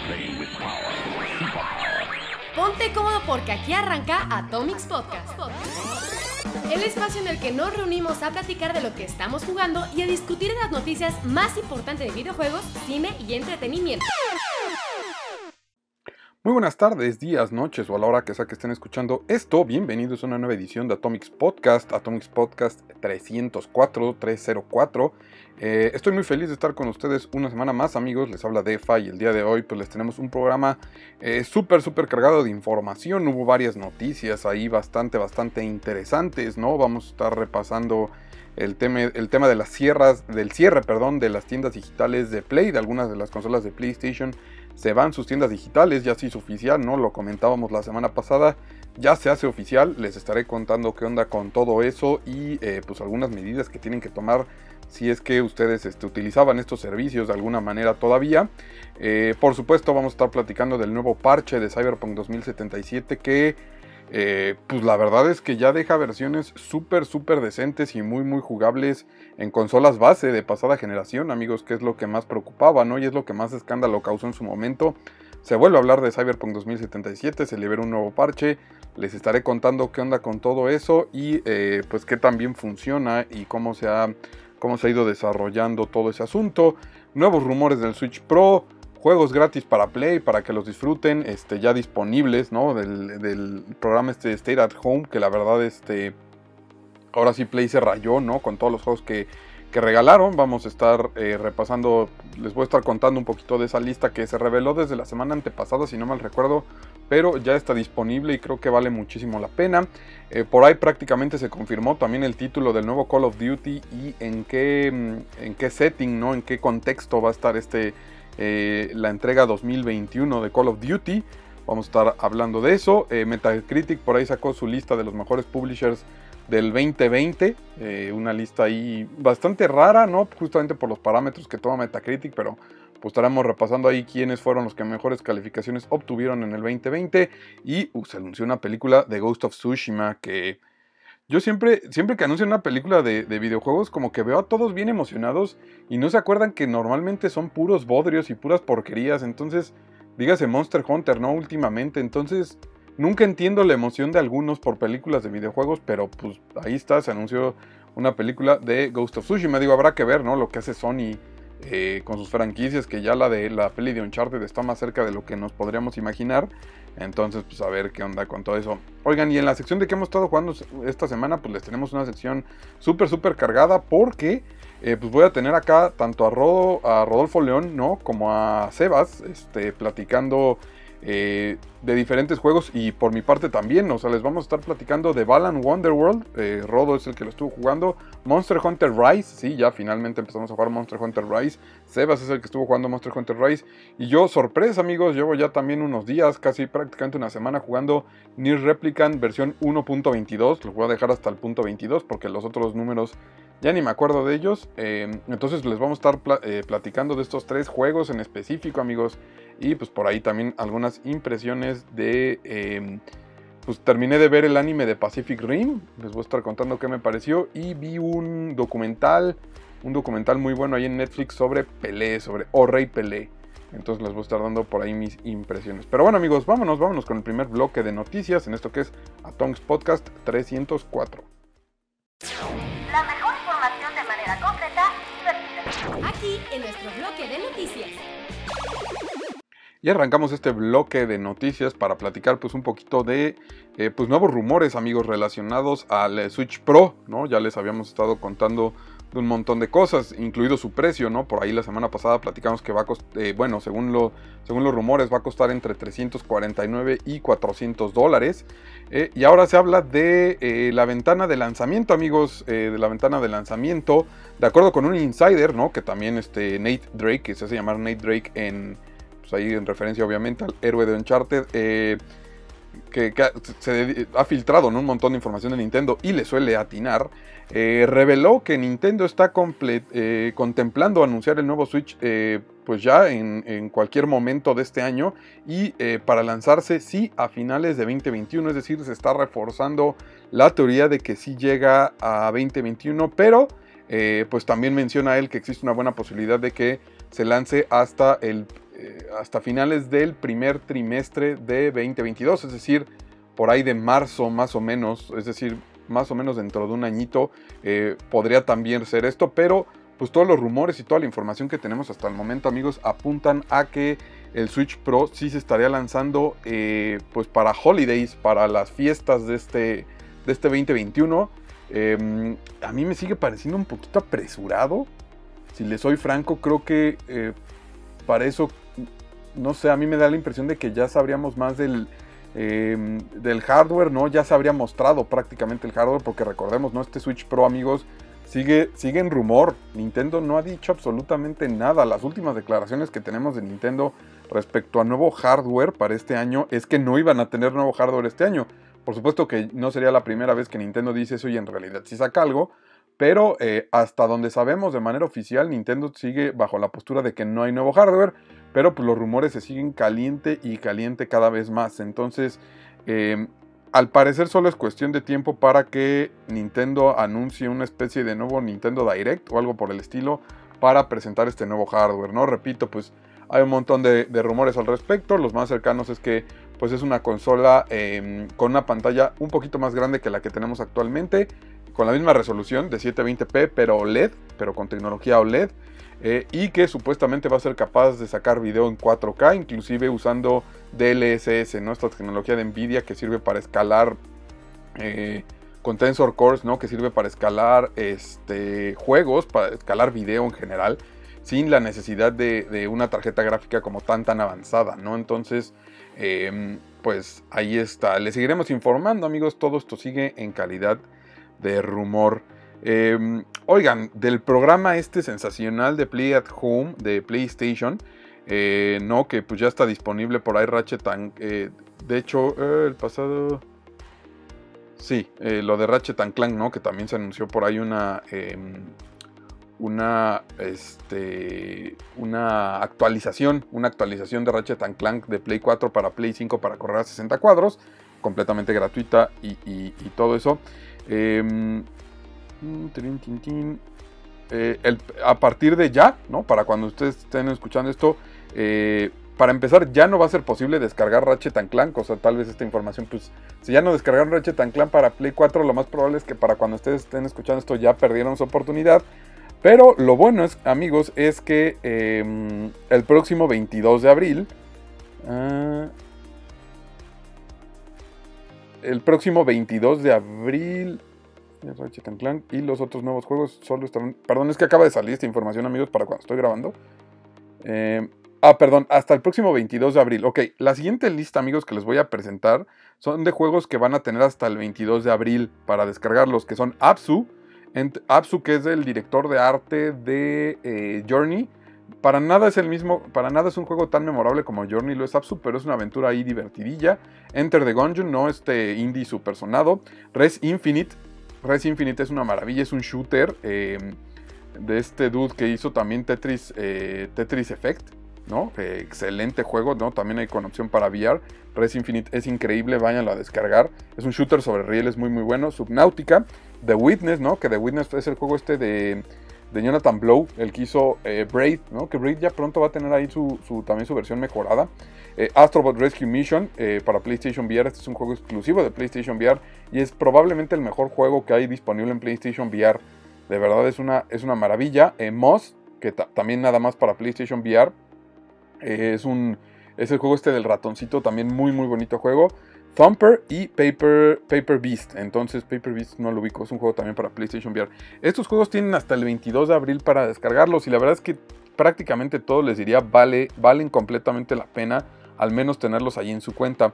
Ponte cómodo porque aquí arranca Atomics Podcast. El espacio en el que nos reunimos a platicar de lo que estamos jugando y a discutir las noticias más importantes de videojuegos, cine y entretenimiento. Muy buenas tardes, días, noches o a la hora que sea que estén escuchando esto. Bienvenidos a una nueva edición de Atomics Podcast 304. Estoy muy feliz de estar con ustedes una semana más, amigos. Les habla Defa y el día de hoy pues les tenemos un programa súper cargado de información. Hubo varias noticias ahí bastante interesantes, ¿no? Vamos a estar repasando el tema de del cierre de las tiendas digitales de Play, de algunas de las consolas de PlayStation. Se van sus tiendas digitales, ya se hizo oficial, ¿no? Lo comentábamos la semana pasada, ya se hace oficial. Les estaré contando qué onda con todo eso y pues algunas medidas que tienen que tomar si es que ustedes utilizaban estos servicios de alguna manera todavía. Por supuesto vamos a estar platicando del nuevo parche de Cyberpunk 2077 que pues la verdad es que ya deja versiones súper decentes y muy jugables en consolas base de pasada generación, amigos, que es lo que más preocupaba, ¿no? Y es lo que más escándalo causó en su momento. Se vuelve a hablar de Cyberpunk 2077, se libera un nuevo parche, les estaré contando qué onda con todo eso y pues qué tan bien funciona y cómo se ha ido desarrollando todo ese asunto. Nuevos rumores del Switch Pro, juegos gratis para Play, para que los disfruten, ya disponibles, ¿no? Del programa Stay at Home, que la verdad, ahora sí Play se rayó, ¿no? Con todos los juegos que regalaron. Vamos a estar repasando, les voy a estar contando un poquito de esa lista que se reveló desde la semana antepasada, si no mal recuerdo, pero ya está disponible y creo que vale muchísimo la pena. Por ahí prácticamente se confirmó también el título del nuevo Call of Duty y en qué setting, ¿no? En qué contexto va a estar la entrega 2021 de Call of Duty. Vamos a estar hablando de eso. Metacritic por ahí sacó su lista de los mejores publishers del 2020, una lista ahí bastante rara, ¿no? Justamente por los parámetros que toma Metacritic, pero pues estaremos repasando ahí quiénes fueron los que mejores calificaciones obtuvieron en el 2020. Y se anunció una película de Ghost of Tsushima que yo siempre que anuncian una película de videojuegos, como que veo a todos bien emocionados y no se acuerdan que normalmente son puros bodrios y puras porquerías. Entonces, dígase Monster Hunter, ¿no? Últimamente, entonces nunca entiendo la emoción de algunos por películas de videojuegos, pero pues ahí está, se anunció una película de Ghost of Tsushima. Digo, habrá que ver, ¿no? Lo que hace Sony con sus franquicias, que ya la peli de Uncharted está más cerca de lo que nos podríamos imaginar. Entonces, pues a ver qué onda con todo eso. Oigan, y en la sección de que hemos estado jugando esta semana, pues les tenemos una sección súper cargada, porque pues voy a tener acá tanto a Rodolfo León, ¿no? Como a Sebas, platicando de diferentes juegos, y por mi parte también, o sea, les vamos a estar platicando de Balan Wonderworld. Rodo es el que lo estuvo jugando. Monster Hunter Rise, sí, ya finalmente empezamos a jugar Monster Hunter Rise. Sebas es el que estuvo jugando Monster Hunter Rise, y yo, sorpresa, amigos, llevo ya también unos días, casi prácticamente una semana, jugando Nier Replicant versión 1.22. Los voy a dejar hasta el punto 22 porque los otros números ya ni me acuerdo de ellos. Entonces les vamos a estar platicando de estos tres juegos en específico, amigos. Y pues por ahí también algunas impresiones de... pues terminé de ver el anime de Pacific Rim. Les voy a estar contando qué me pareció. Y vi un documental muy bueno ahí en Netflix sobre Pelé, sobre Rey Pelé. Entonces les voy a estar dando por ahí mis impresiones. Pero bueno, amigos, vámonos con el primer bloque de noticias en esto que es Atomics Podcast 304. La mejor información de manera concreta y divertida. Aquí en nuestro bloque de noticias. Y arrancamos este bloque de noticias para platicar pues un poquito de pues nuevos rumores, amigos, relacionados al Switch Pro, ¿no? Ya les habíamos estado contando de un montón de cosas, incluido su precio, ¿no? Por ahí la semana pasada platicamos que va a costar, según los rumores, va a costar entre $349 y $400. Y ahora se habla de la ventana de lanzamiento, amigos, de la ventana de lanzamiento, de acuerdo con un insider, ¿no? Que también Nate Drake, que se hace llamar Nate Drake pues ahí en referencia obviamente al héroe de Uncharted, que se ha filtrado, ¿no? Un montón de información de Nintendo y le suele atinar. Reveló que Nintendo está contemplando anunciar el nuevo Switch pues ya en cualquier momento de este año, y para lanzarse sí a finales de 2021, es decir, se está reforzando la teoría de que sí llega a 2021, pero pues también menciona él que existe una buena posibilidad de que se lance hasta hasta finales del primer trimestre de 2022, es decir, por ahí de marzo más o menos, es decir, más o menos dentro de un añito podría también ser esto, pero pues todos los rumores y toda la información que tenemos hasta el momento, amigos, apuntan a que el Switch Pro sí se estaría lanzando pues para holidays, para las fiestas de este 2021. A mí me sigue pareciendo un poquito apresurado, si les soy franco. Creo que para eso, no sé, a mí me da la impresión de que ya sabríamos más del hardware, ¿no? Ya se habría mostrado prácticamente el hardware, porque recordemos, ¿no? Este Switch Pro, amigos, sigue en rumor. Nintendo no ha dicho absolutamente nada. Las últimas declaraciones que tenemos de Nintendo respecto a nuevo hardware para este año es que no iban a tener nuevo hardware este año. Por supuesto que no sería la primera vez que Nintendo dice eso y en realidad sí saca algo, pero hasta donde sabemos de manera oficial, Nintendo sigue bajo la postura de que no hay nuevo hardware, pero pues los rumores se siguen caliente y caliente cada vez más. Entonces, al parecer solo es cuestión de tiempo para que Nintendo anuncie una especie de nuevo Nintendo Direct o algo por el estilo para presentar este nuevo hardware, ¿no? Repito, pues hay un montón de rumores al respecto. Los más cercanos es que pues es una consola con una pantalla un poquito más grande que la que tenemos actualmente, con la misma resolución de 720p, pero OLED, pero con tecnología OLED, y que supuestamente va a ser capaz de sacar video en 4K, inclusive usando DLSS, ¿no? Esta tecnología de Nvidia que sirve para escalar con Tensor Cores, ¿no? Que sirve para escalar juegos, para escalar video en general, sin la necesidad de una tarjeta gráfica como tan avanzada, ¿no? Entonces, pues ahí está. Les seguiremos informando, amigos. Todo esto sigue en calidad de rumor. Oigan, del programa sensacional de Play at Home de PlayStation, no, que pues ya está disponible por ahí Ratchet de hecho, el pasado... Sí, lo de Ratchet & Clank, ¿no? Que también se anunció por ahí una actualización de Ratchet & Clank de Play 4 para Play 5 para correr a 60 cuadros, completamente gratuita y todo eso. A partir de ya, ¿no? Para cuando ustedes estén escuchando esto, para empezar, ya no va a ser posible descargar Ratchet & Clank. O sea, tal vez esta información, pues, si ya no descargaron Ratchet & Clank para Play 4, lo más probable es que para cuando ustedes estén escuchando esto ya perdieron su oportunidad. Pero lo bueno es, amigos, es que el próximo 22 de abril... el próximo 22 de abril... Ratchet & Clank y los otros nuevos juegos solo estarán... Perdón, es que acaba de salir esta información, amigos, para cuando estoy grabando. Perdón, hasta el próximo 22 de abril. Ok, la siguiente lista, amigos, que les voy a presentar son de juegos que van a tener hasta el 22 de abril para descargarlos, que son Abzu, que es el director de arte de Journey. Para nada es un juego tan memorable como Journey lo es Abzu, pero es una aventura ahí divertidilla. Enter the Gungeon, no indie super sonado. Res Infinite es una maravilla, es un shooter de este dude que hizo también Tetris Effect, ¿no? Excelente juego, ¿no? También hay con opción para VR. Res Infinite es increíble, váyanlo a descargar. Es un shooter sobre rieles muy bueno. Subnautica, The Witness, ¿no? Que The Witness es el juego de Jonathan Blow, el que hizo Braid, ¿no? Que Braid ya pronto va a tener ahí también su versión mejorada. Astrobot Rescue Mission para PlayStation VR. Este es un juego exclusivo de PlayStation VR y es probablemente el mejor juego que hay disponible en PlayStation VR. De verdad es una maravilla. Moss, que también nada más para PlayStation VR. Es el juego del ratoncito, también muy bonito juego. Thumper y Paper Beast. Entonces Paper Beast no lo ubico, es un juego también para PlayStation VR. Estos juegos tienen hasta el 22 de abril para descargarlos y la verdad es que prácticamente todos, les diría, valen completamente la pena, al menos tenerlos ahí en su cuenta.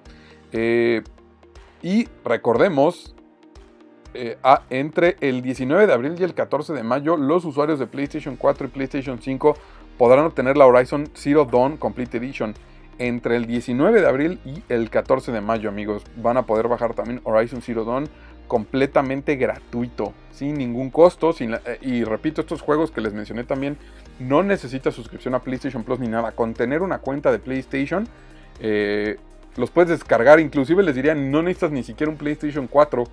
Y recordemos, entre el 19 de abril y el 14 de mayo, los usuarios de PlayStation 4 y PlayStation 5 podrán obtener la Horizon Zero Dawn Complete Edition. Entre el 19 de abril y el 14 de mayo, amigos, van a poder bajar también Horizon Zero Dawn completamente gratuito, sin ningún costo. Y repito, estos juegos que les mencioné también no necesita suscripción a PlayStation Plus ni nada. Con tener una cuenta de PlayStation, los puedes descargar. Inclusive les diría, no necesitas ni siquiera un PlayStation 4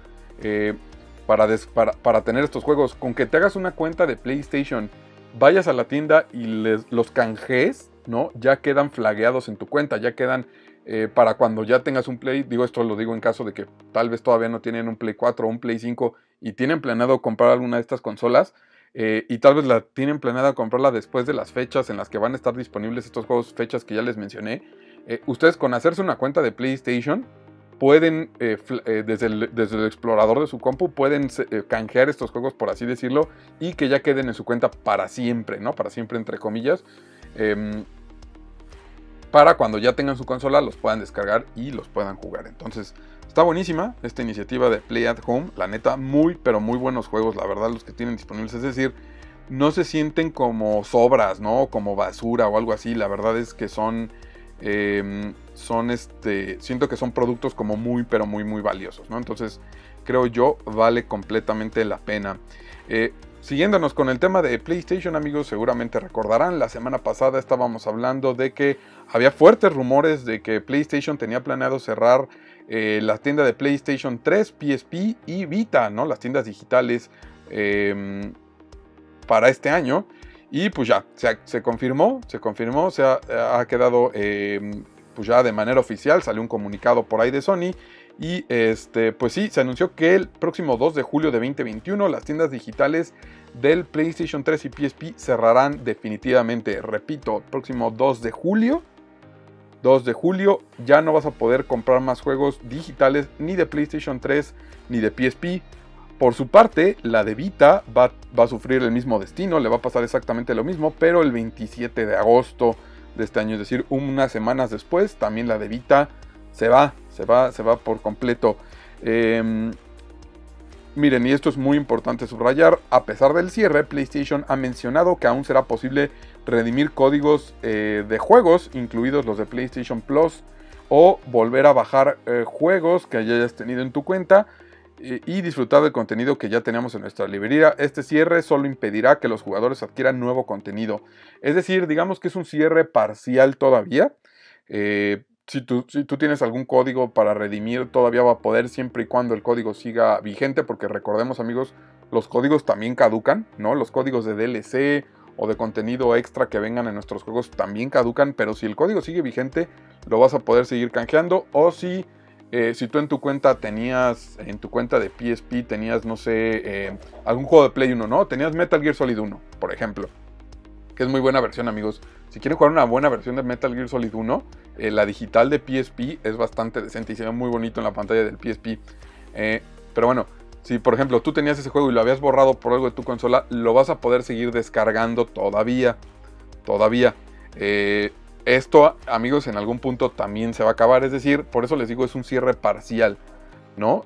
para tener estos juegos. Con que te hagas una cuenta de PlayStation, vayas a la tienda y los canjees, ¿no? Ya quedan flagueados en tu cuenta, ya quedan para cuando ya tengas un Play. Digo, esto lo digo en caso de que tal vez todavía no tienen un Play 4 o un Play 5 y tienen planeado comprar alguna de estas consolas. Y tal vez la tienen planeada comprarla después de las fechas en las que van a estar disponibles estos juegos, fechas que ya les mencioné. Ustedes con hacerse una cuenta de PlayStation pueden, desde el explorador de su compu, pueden canjear estos juegos, por así decirlo, y que ya queden en su cuenta para siempre, ¿no? Para siempre, entre comillas. Para cuando ya tengan su consola, los puedan descargar y los puedan jugar. Entonces, está buenísima esta iniciativa de Play at Home. La neta, pero muy buenos juegos, la verdad, los que tienen disponibles. Es decir, no se sienten como sobras, ¿no? Como basura o algo así. La verdad es que siento que son productos como muy, pero muy, muy valiosos, ¿no? Entonces, creo yo, vale completamente la pena. Siguiéndonos con el tema de PlayStation, amigos, seguramente recordarán, la semana pasada estábamos hablando de que había fuertes rumores de que PlayStation tenía planeado cerrar la tienda de PlayStation 3, PSP y Vita, ¿no? Las tiendas digitales para este año. Y pues ya, se confirmó, se ha quedado pues ya de manera oficial, salió un comunicado por ahí de Sony. Y pues sí, se anunció que el próximo 2 de julio de 2021 las tiendas digitales del PlayStation 3 y PSP cerrarán definitivamente. Repito, el próximo 2 de julio ya no vas a poder comprar más juegos digitales ni de PlayStation 3 ni de PSP. Por su parte, la de Vita va a sufrir el mismo destino, le va a pasar exactamente lo mismo, pero el 27 de agosto de este año, es decir, unas semanas después, también la de Vita se va por completo. Miren, y esto es muy importante subrayar, a pesar del cierre, PlayStation ha mencionado que aún será posible redimir códigos de juegos, incluidos los de PlayStation Plus, o volver a bajar juegos que hayas tenido en tu cuenta y disfrutar del contenido que ya teníamos en nuestra librería. Este cierre solo impedirá que los jugadores adquieran nuevo contenido. Es decir, digamos que es un cierre parcial todavía. Si tú tienes algún código para redimir, todavía va a poder, siempre y cuando el código siga vigente, porque recordemos, amigos, los códigos también caducan, ¿no? Los códigos de DLC o de contenido extra que vengan en nuestros juegos también caducan, pero si el código sigue vigente, lo vas a poder seguir canjeando. O si tú en tu cuenta de PSP tenías, no sé, algún juego de Play 1, ¿no? Tenías Metal Gear Solid 1, por ejemplo, que es muy buena versión, amigos. Si quieren jugar una buena versión de Metal Gear Solid 1, la digital de PSP es bastante decente y se ve muy bonito en la pantalla del PSP. Pero bueno, si por ejemplo tú tenías ese juego y lo habías borrado por algo de tu consola, lo vas a poder seguir descargando todavía. Esto, amigos, en algún punto también se va a acabar. Es decir, por eso les digo, es un cierre parcial, ¿no?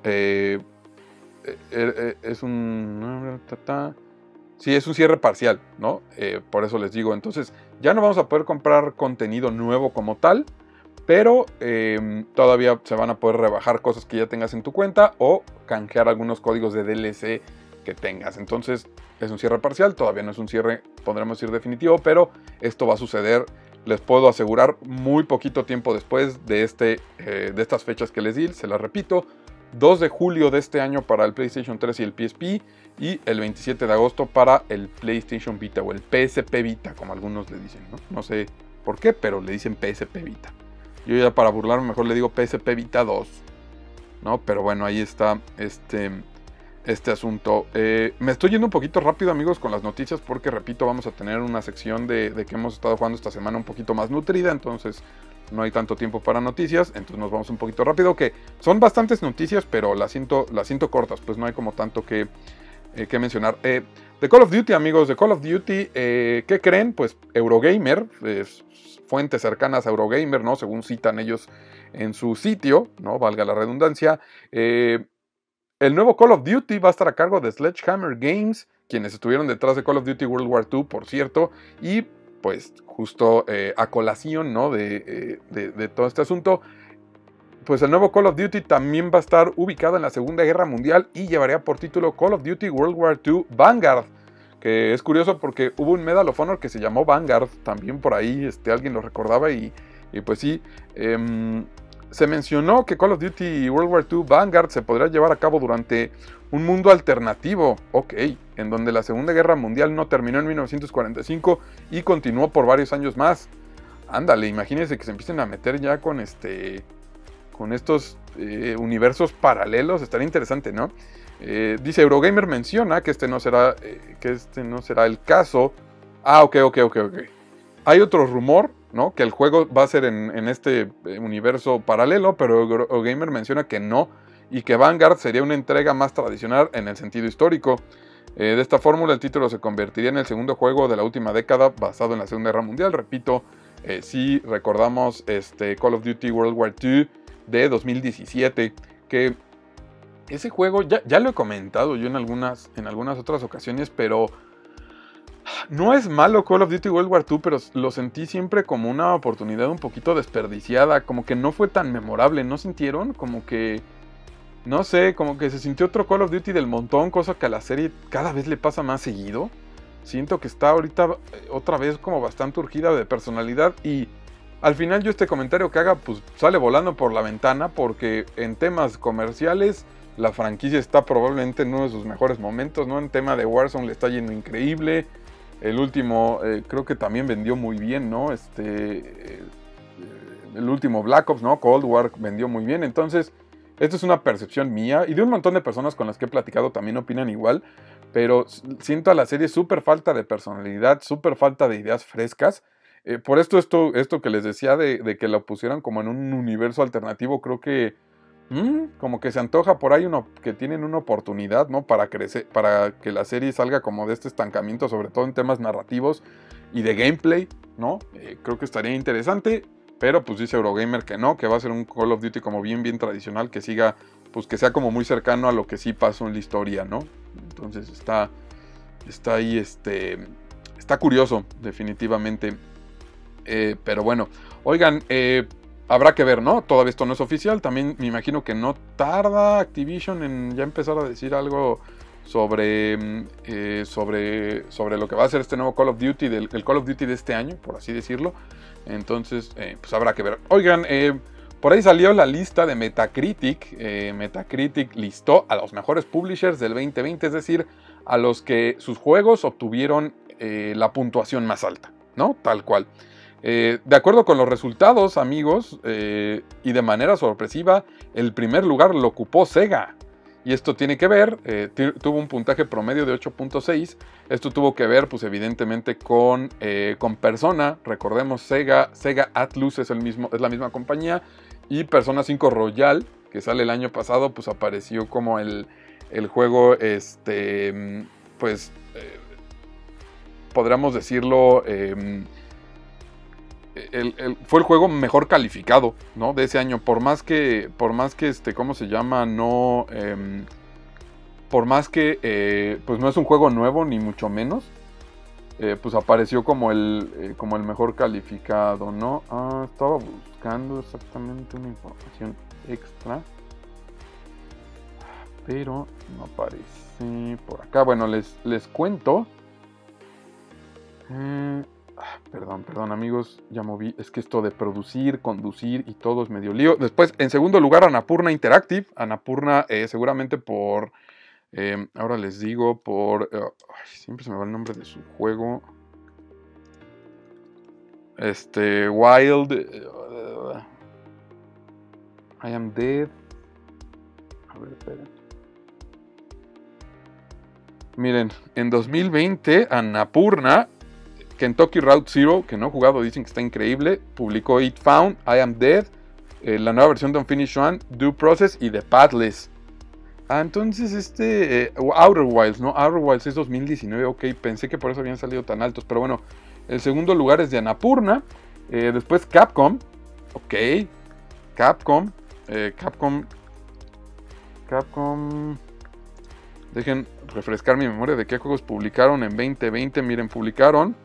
Sí, es un cierre parcial, ¿no? Por eso les digo. Entonces, ya no vamos a poder comprar contenido nuevo como tal, pero todavía se van a poder rebajar cosas que ya tengas en tu cuenta o canjear algunos códigos de DLC que tengas. Entonces, es un cierre parcial, todavía no es un cierre, podremos decir, definitivo, pero esto va a suceder, les puedo asegurar, muy poquito tiempo después de estas fechas que les di. Se las repito, 2 de julio de este año para el PlayStation 3 y el PSP, y el 27 de agosto para el PlayStation Vita o el PSP Vita, como algunos le dicen, ¿no? No sé por qué, pero le dicen PSP Vita. Yo ya para burlarme mejor le digo PSP Vita 2, ¿no? Pero bueno, ahí está este asunto. Me estoy yendo un poquito rápido, amigos, con las noticias, porque repito, vamos a tener una sección de que hemos estado jugando esta semana un poquito más nutrida, entonces no hay tanto tiempo para noticias, entonces nos vamos un poquito rápido, que son bastantes noticias, pero las siento cortas, pues no hay como tanto que mencionar. De Call of Duty, amigos, de Call of Duty, ¿qué creen? Pues Eurogamer, fuentes cercanas a Eurogamer, ¿no? Según citan ellos en su sitio, ¿no? Valga la redundancia. El nuevo Call of Duty va a estar a cargo de Sledgehammer Games, quienes estuvieron detrás de Call of Duty World War II, por cierto, y pues justo a colación, ¿no? de todo este asunto, pues el nuevo Call of Duty también va a estar ubicado en la Segunda Guerra Mundial y llevaría por título Call of Duty World War II Vanguard, que es curioso porque hubo un Medal of Honor que se llamó Vanguard, también por ahí alguien lo recordaba y pues sí, se mencionó que Call of Duty World War II Vanguard se podrá llevar a cabo durante un mundo alternativo, en donde la Segunda Guerra Mundial no terminó en 1945 y continuó por varios años más. ándale, imagínense que se empiecen a meter ya con con estos universos paralelos, estaría interesante, ¿no? Dice Eurogamer menciona que este no será el caso. Ah, ok. Hay otro rumor, ¿no? Que el juego va a ser en este universo paralelo, pero Eurogamer menciona que no, y que Vanguard sería una entrega más tradicional en el sentido histórico. De esta fórmula, el título se convertiría en el segundo juego de la última década basado en la Segunda Guerra Mundial. Repito, si recordamos Call of Duty World War II de 2017, que ese juego ya lo he comentado yo en algunas otras ocasiones, pero no es malo Call of Duty World War II, pero lo sentí siempre como una oportunidad un poquito desperdiciada, como que no fue tan memorable, ¿no sintieron? Como que, no sé, como que se sintió otro Call of Duty del montón, cosa que a la serie cada vez le pasa más seguido. Siento que está ahorita otra vez como bastante urgida de personalidad, y al final yo este comentario que haga pues sale volando por la ventana, porque en temas comerciales la franquicia está probablemente en uno de sus mejores momentos, ¿no? En tema de Warzone le está yendo increíble. El último creo que también vendió muy bien, ¿no? El último Black Ops, ¿no? Cold War vendió muy bien. Entonces, esto es una percepción mía y de un montón de personas con las que he platicado también opinan igual. Pero siento a la serie súper falta de personalidad, súper falta de ideas frescas. Por esto que les decía de que lo pusieran como en un universo alternativo, creo que como que se antoja por ahí que tienen una oportunidad, ¿no? Para crecer, para que la serie salga como de este estancamiento, sobre todo en temas narrativos y de gameplay, ¿no? Creo que estaría interesante, pero pues dice Eurogamer que no, que va a ser un Call of Duty como bien tradicional, que siga, pues que sea como muy cercano a lo que sí pasó en la historia, ¿no? Entonces está ahí, está curioso, definitivamente. Pero bueno, oigan, habrá que ver, ¿no? Todavía esto no es oficial. También me imagino que no tarda Activision en ya empezar a decir algo sobre lo que va a ser este nuevo Call of Duty, el Call of Duty de este año, por así decirlo. Entonces, pues habrá que ver. Oigan, por ahí salió la lista de Metacritic. Metacritic listó a los mejores publishers del 2020, es decir, a los que sus juegos obtuvieron la puntuación más alta, ¿no? Tal cual. De acuerdo con los resultados, amigos, y de manera sorpresiva, el primer lugar lo ocupó Sega. Y esto tiene que ver, tuvo un puntaje promedio de 8.6. Esto tuvo que ver, pues evidentemente, con Persona. Recordemos, Sega Atlus es la misma compañía. Y Persona 5 Royal, que sale el año pasado, pues apareció como el juego, pues, podríamos decirlo, fue el juego mejor calificado, ¿no? De ese año, por más que ¿cómo se llama? No, por más que, pues no es un juego nuevo, ni mucho menos, pues apareció como el mejor calificado, ¿no? Estaba buscando exactamente una información extra, pero no aparece por acá. Bueno, les cuento. Perdón amigos, ya moví, es que esto de producir, conducir y todo es medio lío. Después, en segundo lugar, Annapurna Interactive. Annapurna seguramente por, ahora les digo, por, siempre se me va el nombre de su juego. Wild, I Am Dead. A ver, esperen. Miren, en 2020, Annapurna, Kentucky Route Zero, que no he jugado, dicen que está increíble, publicó It Found, I Am Dead, la nueva versión de Unfinished One, Due Process y The Pathless. Entonces Outer Wilds, ¿no? Outer Wilds es 2019, ok, pensé que por eso habían salido tan altos, pero bueno, el segundo lugar es de Annapurna, después Capcom, ok, Capcom, dejen refrescar mi memoria de qué juegos publicaron en 2020, miren, publicaron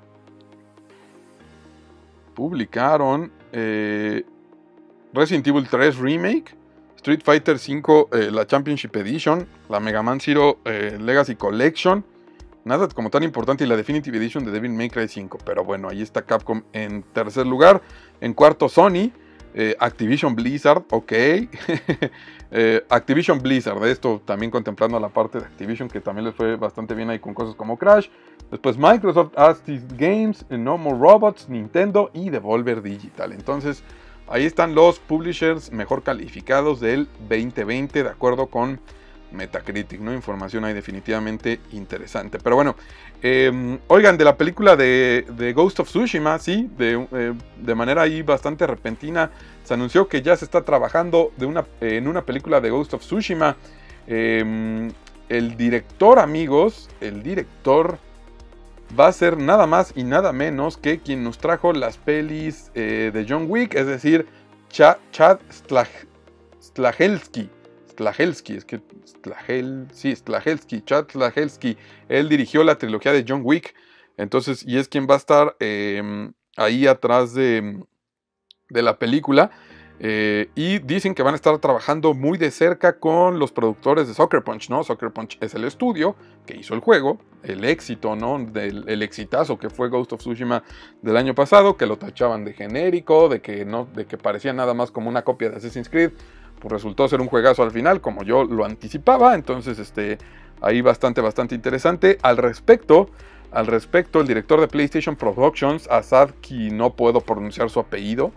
Resident Evil 3 Remake, Street Fighter 5, la Championship Edition, la Mega Man Zero Legacy Collection, nada como tan importante, y la Definitive Edition de Devil May Cry 5, pero bueno, ahí está Capcom en tercer lugar. En cuarto, Sony, Activision Blizzard, ok. Activision Blizzard, de esto también contemplando la parte de Activision, que también les fue bastante bien ahí con cosas como Crash. Después Microsoft, Astis Games, No More Robots, Nintendo y Devolver Digital. Entonces, ahí están los publishers mejor calificados del 2020, de acuerdo con Metacritic, ¿no? Información ahí definitivamente interesante. Pero bueno, oigan, de la película de Ghost of Tsushima, sí, de manera ahí bastante repentina, se anunció que ya se está trabajando en una película de Ghost of Tsushima. El director, amigos, va a ser nada más y nada menos que quien nos trajo las pelis de John Wick, es decir, Chad Stahelski. Chad Stahelski. Él dirigió la trilogía de John Wick. Entonces, y es quien va a estar ahí atrás de la película. Y dicen que van a estar trabajando muy de cerca con los productores de Sucker Punch, ¿no? Sucker Punch es el estudio que hizo el juego, el éxito, ¿no? El exitazo que fue Ghost of Tsushima del año pasado, que lo tachaban de genérico, de que parecía nada más como una copia de Assassin's Creed. Pues resultó ser un juegazo al final, como yo lo anticipaba. Entonces, ahí bastante interesante. Al respecto, el director de PlayStation Productions, Asad, que no puedo pronunciar su apellido,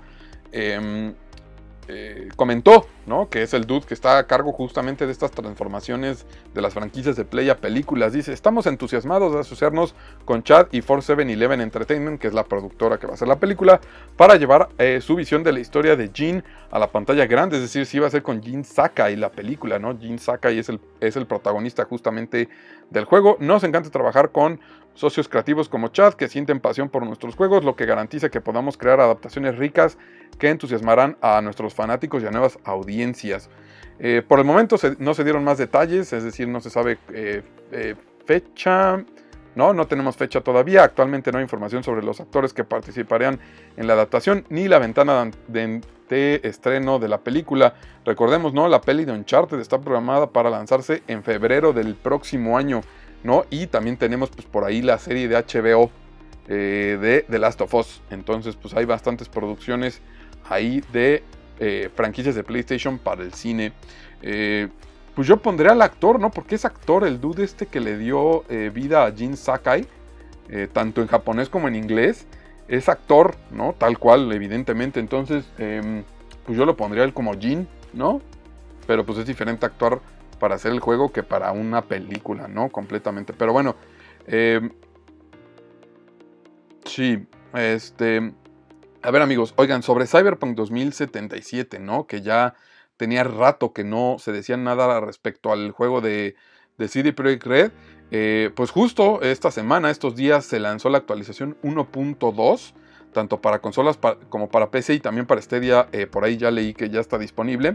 comentó, ¿no? Que es el dude que está a cargo justamente de estas transformaciones de las franquicias de Play a películas. Dice: estamos entusiasmados de asociarnos con Chad y 4711 Entertainment, que es la productora que va a hacer la película, para llevar su visión de la historia de Jin a la pantalla grande. Es decir, sí va a ser con Jin Sakai la película, ¿no? Jin Sakai es el protagonista justamente del juego. Nos encanta trabajar con socios creativos como Chad, que sienten pasión por nuestros juegos, lo que garantiza que podamos crear adaptaciones ricas que entusiasmarán a nuestros fanáticos y a nuevas audiencias. Por el momento no se dieron más detalles, es decir, no se sabe fecha. No tenemos fecha todavía. Actualmente no hay información sobre los actores que participarían en la adaptación, ni la ventana de estreno de la película. Recordemos, ¿no? La peli de Uncharted está programada para lanzarse en febrero del próximo año, ¿no? Y también tenemos pues por ahí la serie de HBO de The Last of Us. Entonces pues hay bastantes producciones ahí de franquicias de PlayStation para el cine. Pues yo pondré al actor, ¿no? Porque es actor el dude que le dio vida a Jin Sakai, tanto en japonés como en inglés. Es actor, ¿no? Tal cual, evidentemente. Entonces pues yo lo pondría él como Jin, ¿no? Pero pues es diferente actuar para hacer el juego que para una película, ¿no? Completamente. Pero bueno, sí, a ver, amigos, oigan, sobre Cyberpunk 2077, ¿no? Que ya tenía rato que no se decía nada respecto al juego de CD Projekt Red. Pues justo esta semana, estos días, se lanzó la actualización 1.2, tanto para consolas como para PC y también para Stadia. Por ahí ya leí que ya está disponible.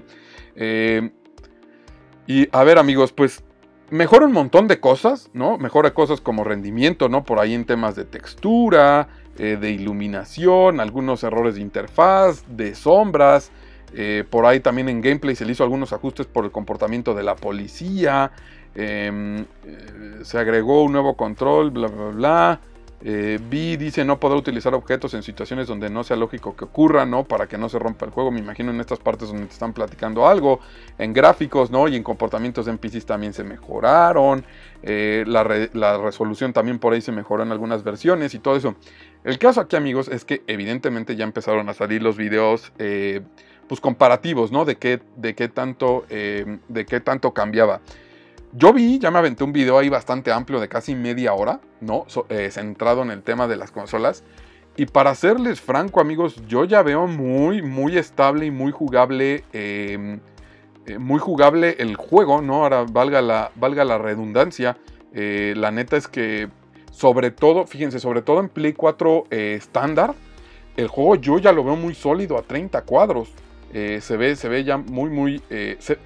Y a ver, amigos, pues mejora un montón de cosas, ¿no? Mejora cosas como rendimiento, ¿no? Por ahí en temas de textura, de iluminación, algunos errores de interfaz, de sombras. Por ahí también en gameplay se le hizo algunos ajustes por el comportamiento de la policía. Se agregó un nuevo control, bla, bla, bla. Dice no poder utilizar objetos en situaciones donde no sea lógico que ocurra, ¿no? Para que no se rompa el juego. Me imagino en estas partes donde te están platicando algo. En gráficos, ¿no? Y en comportamientos de NPCs también se mejoraron. La resolución también por ahí se mejoró en algunas versiones y todo eso. El caso aquí, amigos, es que evidentemente ya empezaron a salir los videos pues comparativos, ¿no? De qué tanto cambiaba. Yo ya me aventé un video ahí bastante amplio de casi media hora, ¿no? Centrado en el tema de las consolas. Y para serles franco, amigos, yo ya veo muy estable y muy jugable el juego, ¿no? Ahora valga la redundancia. La neta es que sobre todo, fíjense, sobre todo en Play 4 estándar, el juego yo ya lo veo muy sólido a 30 cuadros. Se ve ya muy...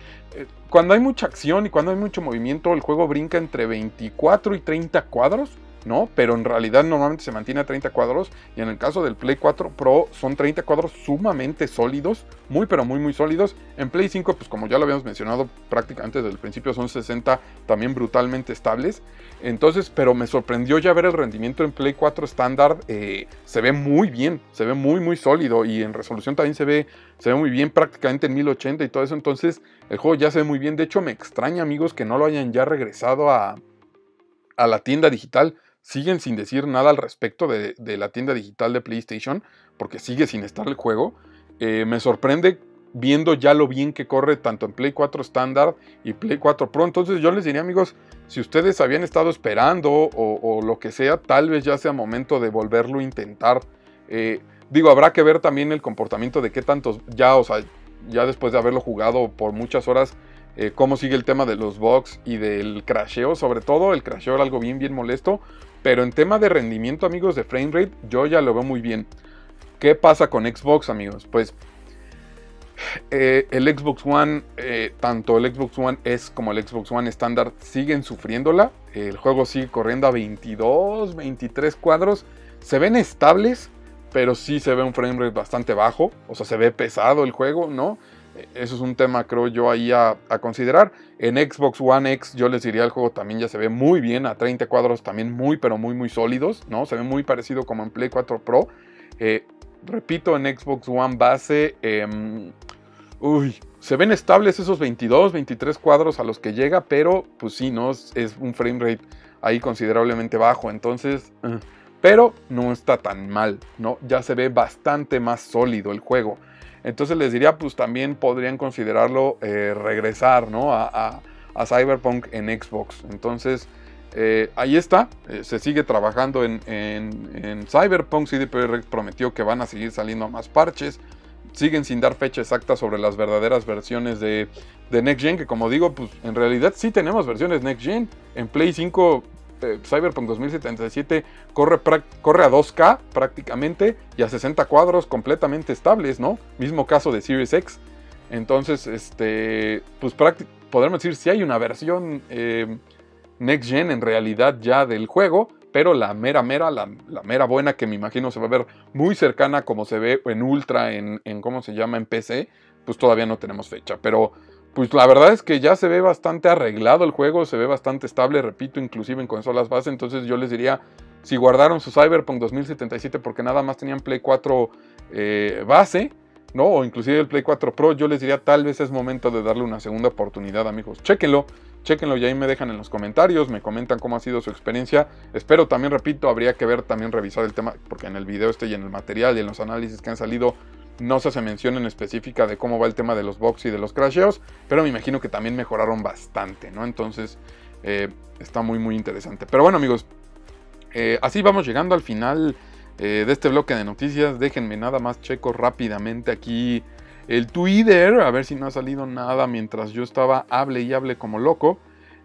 cuando hay mucha acción y cuando hay mucho movimiento, el juego brinca entre 24 y 30 cuadros. ¿no? Pero en realidad normalmente se mantiene a 30 cuadros, y en el caso del Play 4 Pro son 30 cuadros sumamente sólidos, muy pero muy muy sólidos. En Play 5, pues como ya lo habíamos mencionado prácticamente desde el principio, son 60 también brutalmente estables. Entonces, pero me sorprendió ya ver el rendimiento en Play 4 estándar, se ve muy bien, se ve muy muy sólido, y en resolución también se ve muy bien, prácticamente en 1080 y todo eso. Entonces el juego ya se ve muy bien. De hecho me extraña, amigos, que no lo hayan ya regresado a la tienda digital. Siguen sin decir nada al respecto de la tienda digital de PlayStation, porque sigue sin estar el juego. Me sorprende viendo ya lo bien que corre tanto en Play 4 estándar y Play 4 Pro. Entonces yo les diría, amigos, si ustedes habían estado esperando o lo que sea, tal vez ya sea momento de volverlo a intentar. Digo, habrá que ver también el comportamiento de qué tantos, ya después de haberlo jugado por muchas horas, cómo sigue el tema de los bugs y del crasheo. Sobre todo el crasheo era algo bien molesto, pero en tema de rendimiento, amigos, de frame rate, yo ya lo veo muy bien. ¿Qué pasa con Xbox, amigos? Pues el Xbox One, tanto el Xbox One S como el Xbox One estándar siguen sufriéndola. El juego sigue corriendo a 22, 23 cuadros. Se ven estables, pero sí se ve un frame rate bastante bajo. O sea, se ve pesado el juego, ¿no? Eso es un tema, creo yo, ahí a considerar. En Xbox One X yo les diría, el juego también ya se ve muy bien, a 30 cuadros también muy, pero muy, muy sólidos, ¿no? Se ve muy parecido como en Play 4 Pro. Repito, en Xbox One base, se ven estables esos 22, 23 cuadros a los que llega, pero pues sí, ¿no? Es un frame rate ahí considerablemente bajo, entonces... pero no está tan mal, ¿no? Ya se ve bastante más sólido el juego. Entonces les diría, pues también podrían considerarlo regresar, ¿no? a Cyberpunk en Xbox. Entonces, ahí está. Se sigue trabajando en Cyberpunk. CD Projekt prometió que van a seguir saliendo más parches. Siguen sin dar fecha exacta sobre las verdaderas versiones de Next Gen, que como digo, pues en realidad sí tenemos versiones Next Gen. En Play 5... Cyberpunk 2077 corre a 2K prácticamente y a 60 cuadros completamente estables, ¿no? Mismo caso de Series X. Entonces, pues podremos decir si hay una versión Next Gen en realidad ya del juego, pero la mera buena, que me imagino se va a ver muy cercana como se ve en Ultra, en ¿cómo se llama? En PC, pues todavía no tenemos fecha, pero... pues la verdad es que ya se ve bastante arreglado el juego, se ve bastante estable, repito, inclusive en consolas base. Entonces yo les diría, si guardaron su Cyberpunk 2077 porque nada más tenían Play 4 base, ¿no? O inclusive el Play 4 Pro, yo les diría, tal vez es momento de darle una segunda oportunidad, amigos. Chéquenlo y ahí me dejan en los comentarios, me comentan cómo ha sido su experiencia. Espero también, repito, habría que revisar el tema, porque en el video y en el material y en los análisis que han salido, no se hace mención en específica de cómo va el tema de los bugs y de los crasheos, pero me imagino que también mejoraron bastante, ¿no? Entonces, está muy interesante. Pero bueno, amigos, así vamos llegando al final de este bloque de noticias. Déjenme nada más checo rápidamente aquí el Twitter, a ver si no ha salido nada mientras yo estaba hable y hable como loco.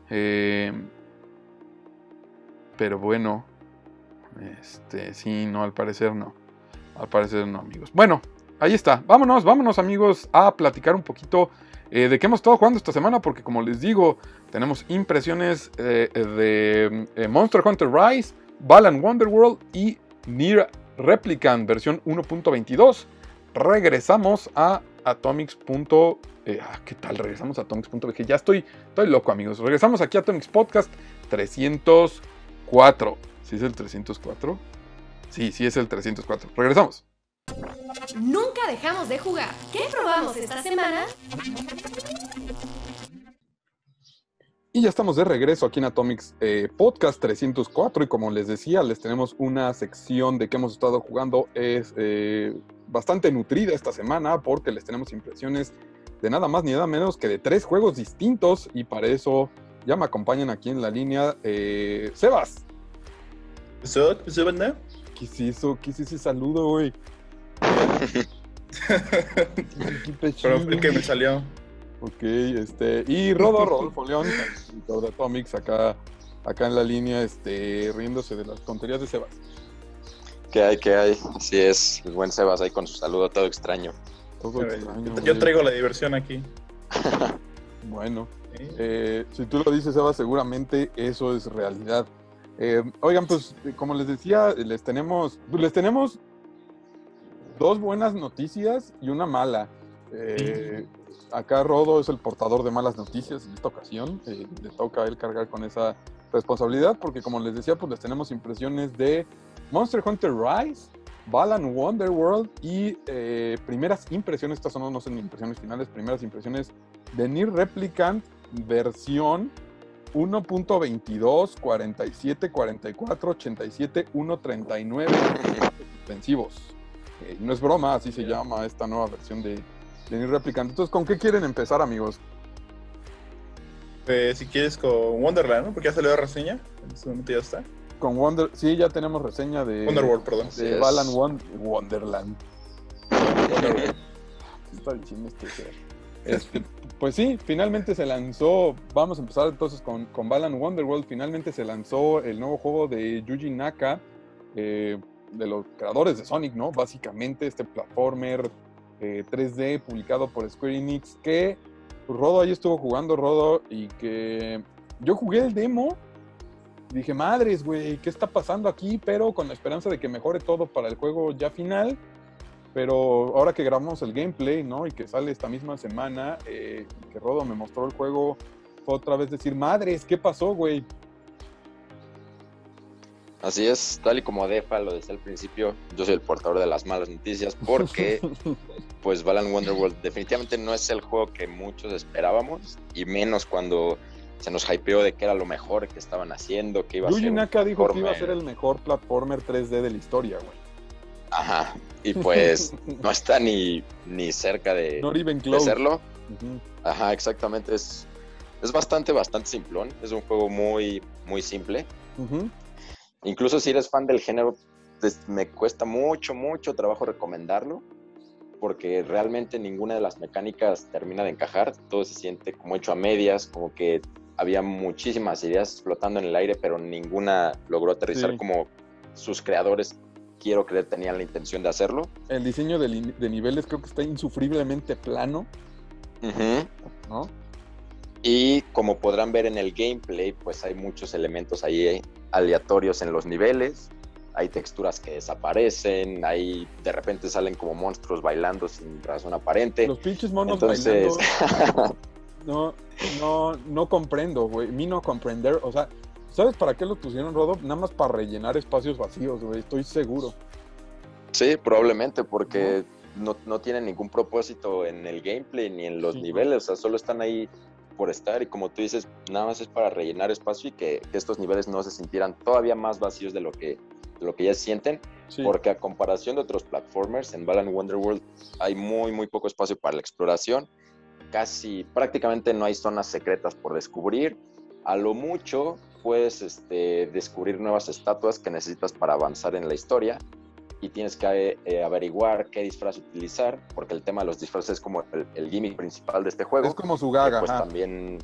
Pero bueno, sí, no, al parecer no. Al parecer no, amigos. Bueno, ahí está. Vámonos, amigos, a platicar un poquito de qué hemos estado jugando esta semana, porque como les digo, tenemos impresiones de Monster Hunter Rise, Balan Wonderworld y Nier Replicant versión 1.22. Regresamos a Atomics. ¿Qué tal? Regresamos a Atomics. Que ya estoy loco, amigos. Regresamos aquí a Atomics Podcast 304. ¿Sí es el 304? Sí es el 304. Regresamos. Nunca dejamos de jugar. ¿Qué probamos esta semana? Y ya estamos de regreso aquí en Atomics Podcast 304. Y como les decía, les tenemos una sección de que hemos estado jugando. Es bastante nutrida esta semana, porque les tenemos impresiones de nada más ni nada menos que de 3 juegos distintos. Y para eso ya me acompañan aquí en la línea Sebas. ¿Qué banda? ¿Qué es eso? ¿Qué es ese saludo, güey? Pero fue el que me salió. Ok, y Rodolfo León, editor de Atomics, acá en la línea, riéndose de las tonterías de Sebas. ¿Qué hay? Así es, el buen Sebas ahí con su saludo todo extraño. Todo extraño. Yo traigo la diversión aquí. Bueno, si tú lo dices, Sebas, seguramente eso es realidad. Oigan, pues como les decía, les tenemos dos buenas noticias y una mala. Acá Rodo es el portador de malas noticias en esta ocasión. Le toca a él cargar con esa responsabilidad porque, como les decía, pues les tenemos impresiones de Monster Hunter Rise, Balan Wonderworld y primeras impresiones, estas son no son impresiones finales, primeras impresiones de Nier Replicant versión 1.22, 47, 44, 87, 1.39 suspensivos. No es broma, así se llama esta nueva versión de Nier Replicant. Entonces, ¿con qué quieren empezar, amigos? Si quieres con Wonderland, ¿no? Porque ya salió la reseña. En este momento ya está. Con sí, ya tenemos reseña de Wonderworld, perdón. De Balan Wonderland. ¿Qué está diciendo pues sí, finalmente se lanzó. Vamos a empezar entonces con Balan Wonderworld. Finalmente se lanzó el nuevo juego de Yuji Naka, de los creadores de Sonic, ¿no? Básicamente este platformer 3D publicado por Square Enix, que Rodo ahí estuvo jugando, Rodo, y que yo jugué el demo. Dije, madres, güey, ¿qué está pasando aquí? Pero con la esperanza de que mejore todo para el juego ya final. Pero ahora que grabamos el gameplay, ¿no? Y que sale esta misma semana, que Rodo me mostró el juego, fue otra vez decir, madres, ¿qué pasó, güey? Así es, tal y como Defa lo decía al principio, yo soy el portador de las malas noticias porque pues Balan Wonderworld definitivamente no es el juego que muchos esperábamos, y menos cuando se nos hypeó de que era lo mejor que estaban haciendo, que iba a ser. Yuji Naka dijo que iba a ser el mejor platformer 3D de la historia, güey. Ajá, y pues no está ni cerca de serlo. Uh-huh. Ajá, exactamente, es bastante simplón, es un juego muy simple. Uh-huh. Incluso si eres fan del género, pues me cuesta mucho trabajo recomendarlo, porque realmente ninguna de las mecánicas termina de encajar, todo se siente como hecho a medias, como que había muchísimas ideas flotando en el aire, pero ninguna logró aterrizar como sus creadores, quiero creer, tenían la intención de hacerlo. El diseño de niveles creo que está insufriblemente plano. Uh-huh. ¿No? Y como podrán ver en el gameplay, pues hay muchos elementos ahí aleatorios en los niveles, hay texturas que desaparecen, de repente salen como monstruos bailando sin razón aparente. Los pinches monos bailando. No comprendo, güey. Mi no comprender, o sea, ¿sabes para qué los pusieron, Rodo? Nada más para rellenar espacios vacíos, güey, estoy seguro. Sí, probablemente, porque no tienen ningún propósito en el gameplay ni en los niveles, o sea, solo están ahí por estar, y como tú dices, nada más es para rellenar espacio y que estos niveles no se sintieran todavía más vacíos de lo que ya sienten, porque a comparación de otros platformers, en Balan Wonderworld hay muy poco espacio para la exploración, prácticamente no hay zonas secretas por descubrir, a lo mucho puedes descubrir nuevas estatuas que necesitas para avanzar en la historia, y tienes que averiguar qué disfraz utilizar, porque el tema de los disfraces es como el gimmick principal de este juego. Es como su gaga. Pues también,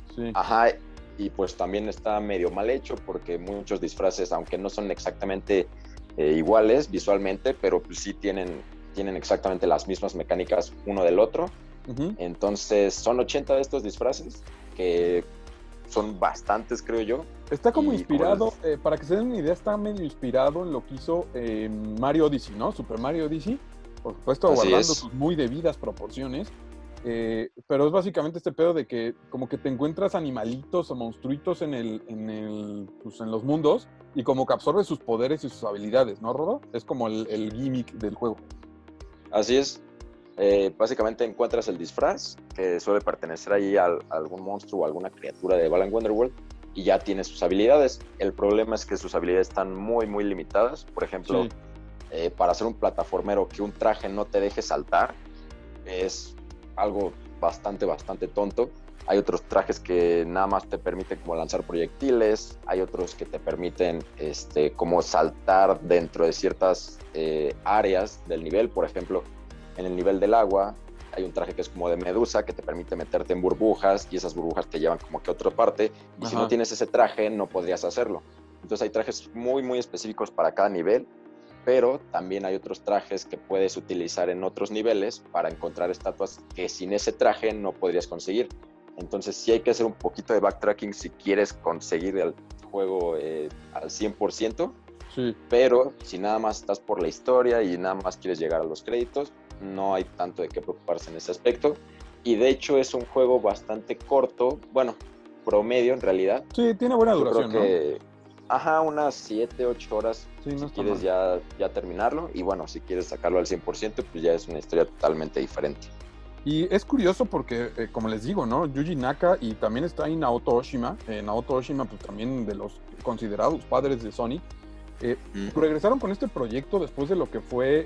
y pues también está medio mal hecho, porque muchos disfraces, aunque no son exactamente iguales visualmente, pero pues sí tienen exactamente las mismas mecánicas uno del otro. Uh-huh. Entonces son 80 de estos disfraces, que son bastantes, creo yo. Está como inspirado, para que se den una idea, está medio inspirado en lo que hizo Mario Odyssey, ¿no? Super Mario Odyssey, por supuesto, guardando sus muy debidas proporciones, pero es básicamente este pedo de que como que te encuentras animalitos o monstruitos en los mundos, y como que absorbes sus poderes y sus habilidades, ¿no, Rodo? Es como el gimmick del juego. Así es. Básicamente encuentras el disfraz, que suele pertenecer ahí a algún monstruo o alguna criatura de Balan Wonderworld, y ya tiene sus habilidades. El problema es que sus habilidades están muy limitadas. Por ejemplo, para hacer un plataformero que un traje no te deje saltar es algo bastante tonto. Hay otros trajes que nada más te permiten como lanzar proyectiles, hay otros que te permiten como saltar dentro de ciertas áreas del nivel. Por ejemplo, en el nivel del agua hay un traje que es como de medusa, que te permite meterte en burbujas, y esas burbujas te llevan como que a otra parte, y si no tienes ese traje no podrías hacerlo. Entonces hay trajes muy específicos para cada nivel, pero también hay otros trajes que puedes utilizar en otros niveles para encontrar estatuas que sin ese traje no podrías conseguir. Entonces sí hay que hacer un poquito de backtracking si quieres conseguir juego al 100%, Sí. pero si nada más estás por la historia y nada más quieres llegar a los créditos, no hay tanto de qué preocuparse en ese aspecto. Y de hecho es un juego bastante corto, bueno, promedio en realidad. Sí, tiene buena Yo duración, creo que, ajá, unas 7, 8 horas Sí, no si está quieres ya terminarlo. Y bueno, si quieres sacarlo al 100%, pues ya es una historia totalmente diferente. Y es curioso porque, como les digo, ¿no? Yuji Naka y también está ahí Naoto Oshima. Naoto Oshima, pues también de los considerados padres de Sonic. Regresaron con este proyecto después de lo que fue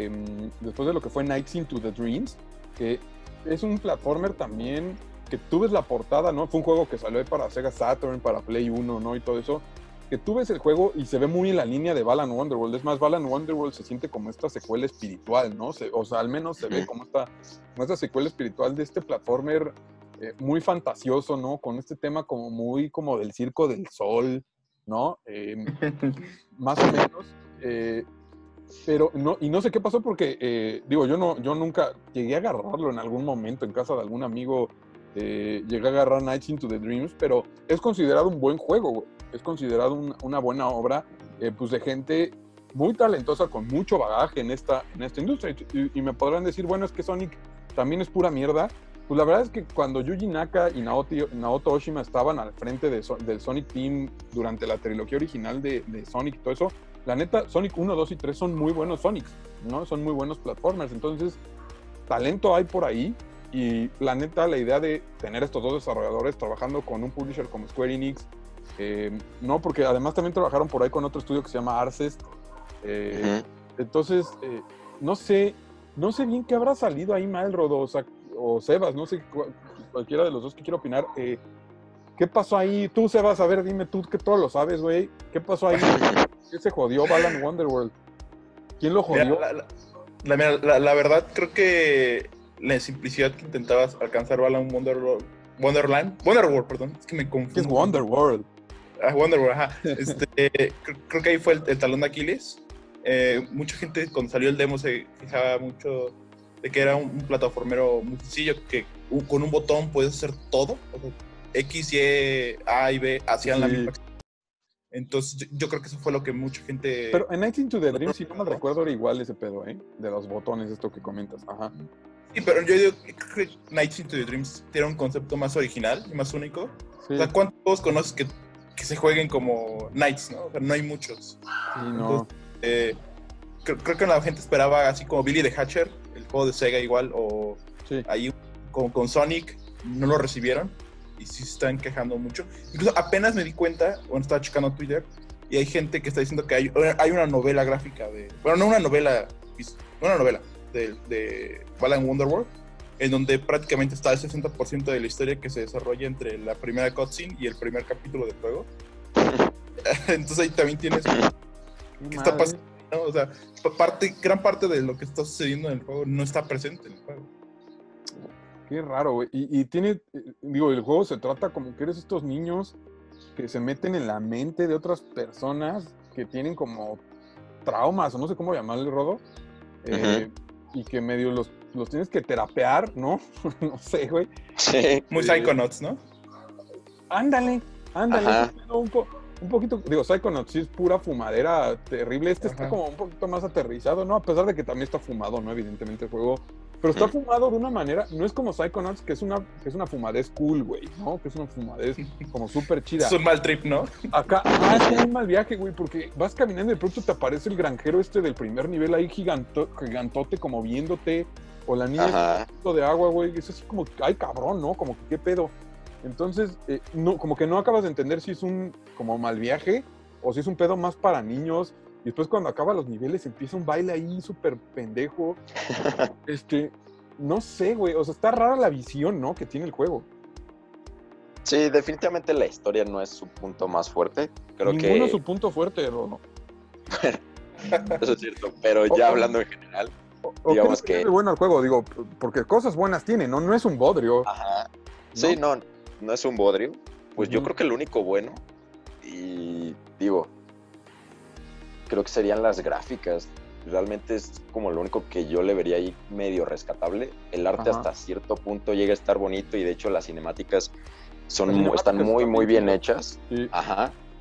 Nights into the Dreams, que es un platformer también que tú ves la portada, ¿no? Fue un juego que salió para Sega Saturn, para Play 1, ¿no? Y todo eso. Que tú ves el juego y se ve muy en la línea de Balan Wonderworld. Es más, Balan Wonderworld se siente como esta secuela espiritual, ¿no? O sea, al menos se ve como esta secuela espiritual de este platformer muy fantasioso, ¿no? Con este tema como muy como del Circo del Sol, ¿no? Más o menos. Pero no, y no sé qué pasó porque, digo, yo nunca llegué a agarrarlo en algún momento en casa de algún amigo. Llegué a agarrar Nights into the Dreams, pero es considerado un buen juego, güey. Es considerado una buena obra, pues de gente muy talentosa con mucho bagaje en esta industria. Y me podrán decir, bueno, es que Sonic también es pura mierda. Pues la verdad es que cuando Yuji Naka y Naoto Oshima estaban al frente del Sonic Team durante la trilogía original de Sonic y todo eso, la neta, Sonic 1, 2 y 3 son muy buenos Sonics, ¿no? Son muy buenos platformers. Entonces, talento hay por ahí. Y la neta, la idea de tener estos dos desarrolladores trabajando con un publisher como Square Enix, no, porque además también trabajaron por ahí con otro estudio que se llama Arcest. Entonces, no sé bien qué habrá salido ahí mal, Rodo, o Sebas, no sé, cualquiera de los dos que quiera opinar. ¿Qué pasó ahí? Tú, Sebas, a ver, dime tú que todo lo sabes, güey. ¿Qué pasó ahí? ¿Qué se jodió Balan Wonderworld? ¿Quién lo jodió? Mira, la verdad, creo que la simplicidad que intentabas alcanzar Balan Wonderworld, perdón, es que me confundo. ¿Qué es Wonderworld? Wonderworld, ajá. Creo que ahí fue el talón de Aquiles. Mucha gente cuando salió el demo se fijaba mucho de que era un plataformero muy sencillo, que con un botón puedes hacer todo. O sea, X, Y, A y B hacían la misma acción. Entonces yo creo que eso fue lo que mucha gente... Pero en Nights into the Dreams, si no me recuerdo, era igual ese pedo, ¿eh? De los botones, esto que comentas, ajá. Sí, pero yo digo que Nights into the Dreams tiene un concepto más original y más único. Sí. O sea, ¿cuántos juegos conoces que se jueguen como Knights, no? O sea, no hay muchos. Sí, no. Entonces, creo que la gente esperaba así como Billy the Hatcher, el juego de Sega igual, o sí. Ahí con Sonic, no lo recibieron y sí se están quejando mucho. Incluso apenas me di cuenta, bueno, estaba checando Twitter, y hay gente que está diciendo que hay una novela gráfica de... Bueno, no una novela de Balan Wonderworld, en donde prácticamente está el 60% de la historia que se desarrolla entre la primera cutscene y el primer capítulo del juego. Entonces ahí también tienes qué está pasando, ¿no? O sea, gran parte de lo que está sucediendo en el juego no está presente en el juego. Qué raro, güey. Y tiene, digo, el juego se trata como que eres estos niños que se meten en la mente de otras personas que tienen como traumas, o no sé cómo llamarle, Rodo. Y que medio los tienes que terapear, ¿no? No sé, güey. Sí. Muy Psychonauts, ¿no? Ándale. Un poquito, digo, Psychonauts sí es pura fumadera terrible. Está como un poquito más aterrizado, ¿no? A pesar de que también está fumado, ¿no? Evidentemente el juego. Pero está fumado de una manera, no es como Psychonauts, que es una fumadez cool, güey, ¿no? Que es una fumadez como súper chida. Es un mal trip, ¿no? Acá, es un mal viaje, güey, porque vas caminando y de pronto te aparece el granjero del primer nivel ahí gigantote como viéndote, o la niña de agua, güey, es así como, ay, cabrón, ¿no? Como que qué pedo. Entonces, no, como que no acabas de entender si es un como mal viaje o si es un pedo más para niños. Y después cuando acaba los niveles empieza un baile ahí súper pendejo. No sé, güey. O sea, está rara la visión, ¿no? Que tiene el juego. Sí, definitivamente la historia no es su punto más fuerte. Ninguno es su punto fuerte, Rodo. Eso es cierto, pero ya hablando en general, digamos que... Es bueno el juego, digo, porque cosas buenas tiene, ¿no? No es un bodrio. Ajá. Sí, no es un bodrio. Pues yo creo que lo único bueno, y digo... creo que serían las gráficas. Realmente es como lo único que yo le vería ahí medio rescatable. El arte hasta cierto punto llega a estar bonito y de hecho las cinemáticas están muy bien hechas. Sí. Ajá.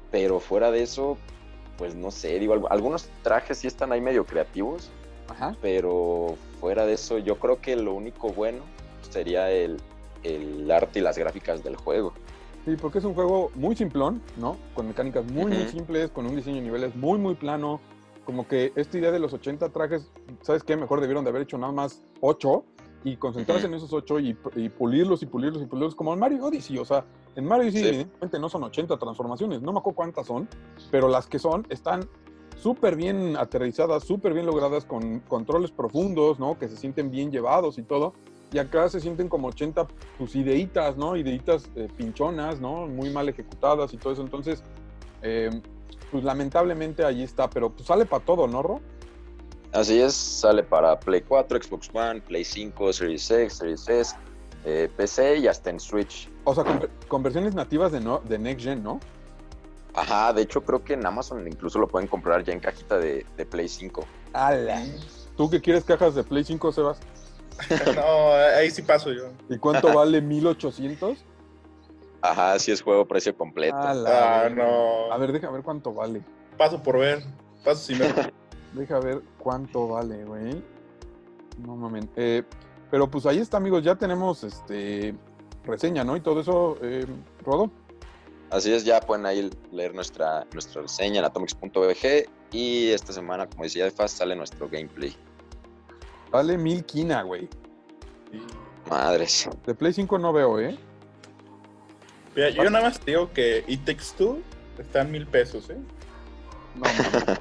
pero fuera de eso, pues no sé, digo, algunos trajes sí están ahí medio creativos, Ajá. pero fuera de eso, yo creo que lo único bueno sería el arte y las gráficas del juego. Sí, porque es un juego muy simplón, ¿no? Con mecánicas muy Ujú. simples, con un diseño de niveles muy plano. Como que esta idea de los 80 trajes, ¿sabes qué? Mejor debieron de haber hecho nada más 8 y concentrarse Ujú. en esos 8 y pulirlos como en Mario Odyssey. O sea, en Mario Odyssey Sí. evidentemente no son 80 transformaciones, no me acuerdo cuántas son, pero las que son están súper bien aterrizadas, súper bien logradas, con controles profundos, ¿no? Que se sienten bien llevados y todo. Y acá se sienten como 80 pues, ideitas, ¿no? Ideitas pinchonas, ¿no? Muy mal ejecutadas y todo eso. Entonces, pues lamentablemente ahí está, pero pues sale para todo, ¿no, Ro? Así es, sale para Play 4, Xbox One, Play 5, Series X, Series S, PC y hasta en Switch. O sea, con versiones nativas de Next Gen, ¿no? Ajá, de hecho creo que en Amazon incluso lo pueden comprar ya en cajita de Play 5. ¡Hala! ¿Tú qué quieres cajas de Play 5, Sebas? No, ahí sí paso yo. ¿Y cuánto vale 1800? Ajá, así es juego precio completo. ¡Hala! No. A ver, deja ver cuánto vale. Paso por ver. Paso sin ver. Deja ver cuánto vale, güey. No mames. Pero pues ahí está, amigos. Ya tenemos reseña, ¿no? Y todo eso, Rodo. Así es, ya pueden ahí leer nuestra reseña en atomics.bg y esta semana, como decía Fast, sale nuestro gameplay. Vale 1000 quina, güey. Madres. De Play 5 no veo, ¿eh? Mira, yo nada más te digo que It Takes Two está en $1000, ¿eh? No, mames.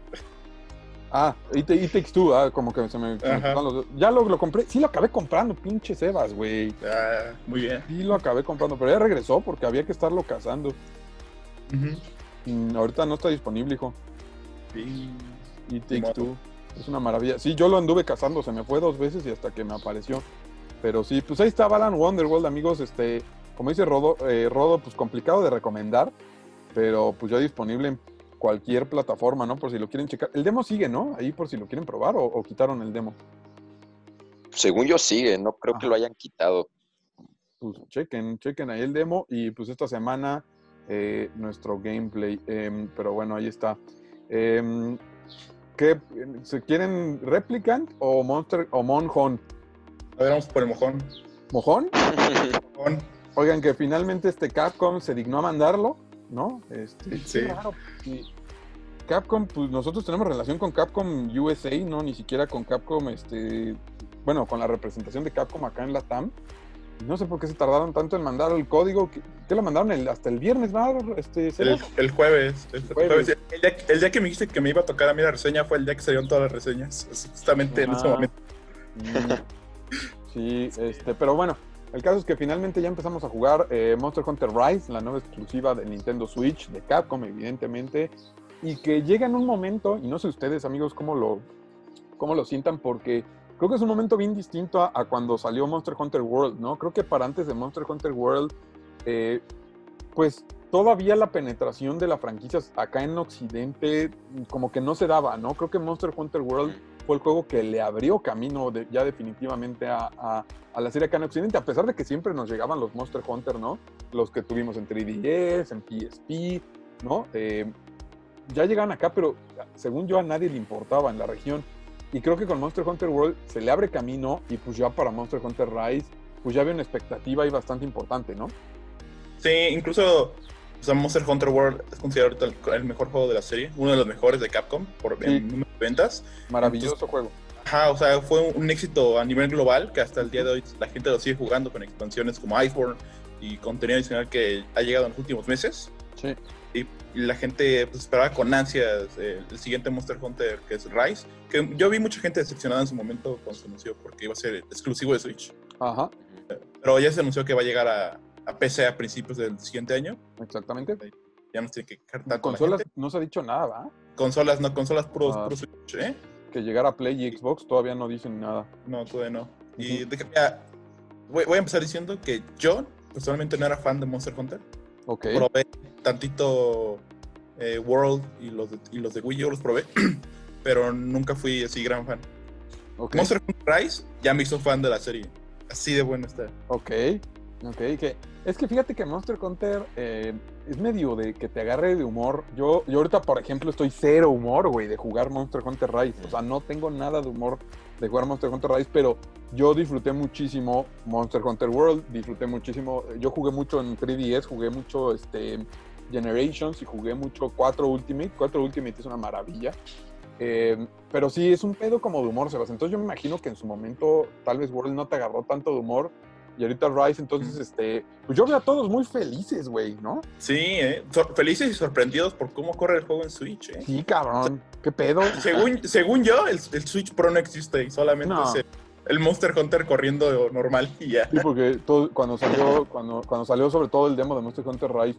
It Takes Two, como que se me Ajá. ya lo compré, sí lo acabé comprando, pinche Sebas, güey. Muy bien. Sí lo acabé comprando, pero ya regresó porque había que estarlo cazando. Ahorita no está disponible, hijo. Sí. It Takes Two, es una maravilla. Sí, yo lo anduve cazando, se me fue 2 veces y hasta que me apareció. Pero sí, pues ahí está Balan Wonderworld, amigos, como dice Rodo, pues complicado de recomendar, pero pues ya disponible en cualquier plataforma, ¿no? Por si lo quieren checar. El demo sigue, ¿no? Ahí por si lo quieren probar o quitaron el demo. Según yo sigue, no creo que lo hayan quitado. Pues chequen ahí el demo y pues esta semana nuestro gameplay. Pero bueno, ahí está. ¿Qué? ¿Se quieren Replicant o Monster o Monjon? A ver, vamos por el mojón. ¿Mojón? Mojón. Oigan, que finalmente Capcom se dignó a mandarlo, ¿no? Sí. Qué raro. Sí. Capcom, pues nosotros tenemos relación con Capcom USA, ¿no? Ni siquiera con Capcom, bueno, con la representación de Capcom acá en la TAM. No sé por qué se tardaron tanto en mandar el código. ¿Qué lo mandaron hasta el viernes, ¿no? El jueves. El día que me dijiste que me iba a tocar a mí la reseña fue el día que salieron todas las reseñas. Justamente en ese momento. Sí, pero bueno, el caso es que finalmente ya empezamos a jugar Monster Hunter Rise, la nueva exclusiva de Nintendo Switch, de Capcom, evidentemente, y que llega en un momento, y no sé ustedes, amigos, cómo lo sientan, porque creo que es un momento bien distinto a cuando salió Monster Hunter World, ¿no? Creo que para antes de Monster Hunter World, pues todavía la penetración de la franquicia acá en Occidente como que no se daba, ¿no? Creo que Monster Hunter World fue el juego que le abrió camino ya definitivamente a la serie acá en Occidente, a pesar de que siempre nos llegaban los Monster Hunter, ¿no? Los que tuvimos en 3DS, en PSP, ¿no? Ya llegaban acá, pero según yo a nadie le importaba en la región. Y creo que con Monster Hunter World se le abre camino y pues ya para Monster Hunter Rise, pues ya había una expectativa ahí bastante importante, ¿no? Sí, incluso Monster Hunter World es considerado el mejor juego de la serie, uno de los mejores de Capcom en número de ventas. Maravilloso. Entonces, juego. Ajá, o sea, fue un éxito a nivel global que hasta el día de hoy la gente lo sigue jugando con expansiones como Iceborne y contenido adicional que ha llegado en los últimos meses. Sí. Y la gente pues, esperaba con ansias el siguiente Monster Hunter, que es Rise, que yo vi mucha gente decepcionada en su momento cuando se anunció porque iba a ser exclusivo de Switch. Ajá. Pero ya se anunció que va a llegar a PC a principios del siguiente año. Exactamente. Ya no tiene que cargar consolas, no se ha dicho nada, ¿va? Consolas puro Switch, ¿eh? Que llegara a Play y Xbox todavía no dicen nada. No, todavía no. Y voy a empezar diciendo que yo personalmente no era fan de Monster Hunter. Ok. Probé tantito World y los de Wii, yo los probé, pero nunca fui así gran fan. Okay. Monster Hunter Rise ya me hizo fan de la serie. Así de bueno está. Ok. Ok, es que fíjate que Monster Hunter es medio de que te agarre de humor. Yo ahorita, por ejemplo, estoy cero humor, güey, de jugar Monster Hunter Rise. O sea, no tengo nada de humor de jugar Monster Hunter Rise, pero yo disfruté muchísimo Monster Hunter World, disfruté muchísimo. Yo jugué mucho en 3DS, jugué mucho Generations y jugué mucho 4 Ultimate. 4 Ultimate es una maravilla. Pero sí, es un pedo como de humor, Sebas. Entonces yo me imagino que en su momento tal vez World no te agarró tanto de humor. Y ahorita Rise, entonces, pues yo veo a todos muy felices, güey, ¿no? Sí, felices y sorprendidos por cómo corre el juego en Switch, ¿eh? Sí, cabrón. ¿Qué pedo? Según yo, el Switch Pro no existe y solamente No. es el Monster Hunter corriendo normal y ya. Sí, porque cuando salió sobre todo el demo de Monster Hunter Rise,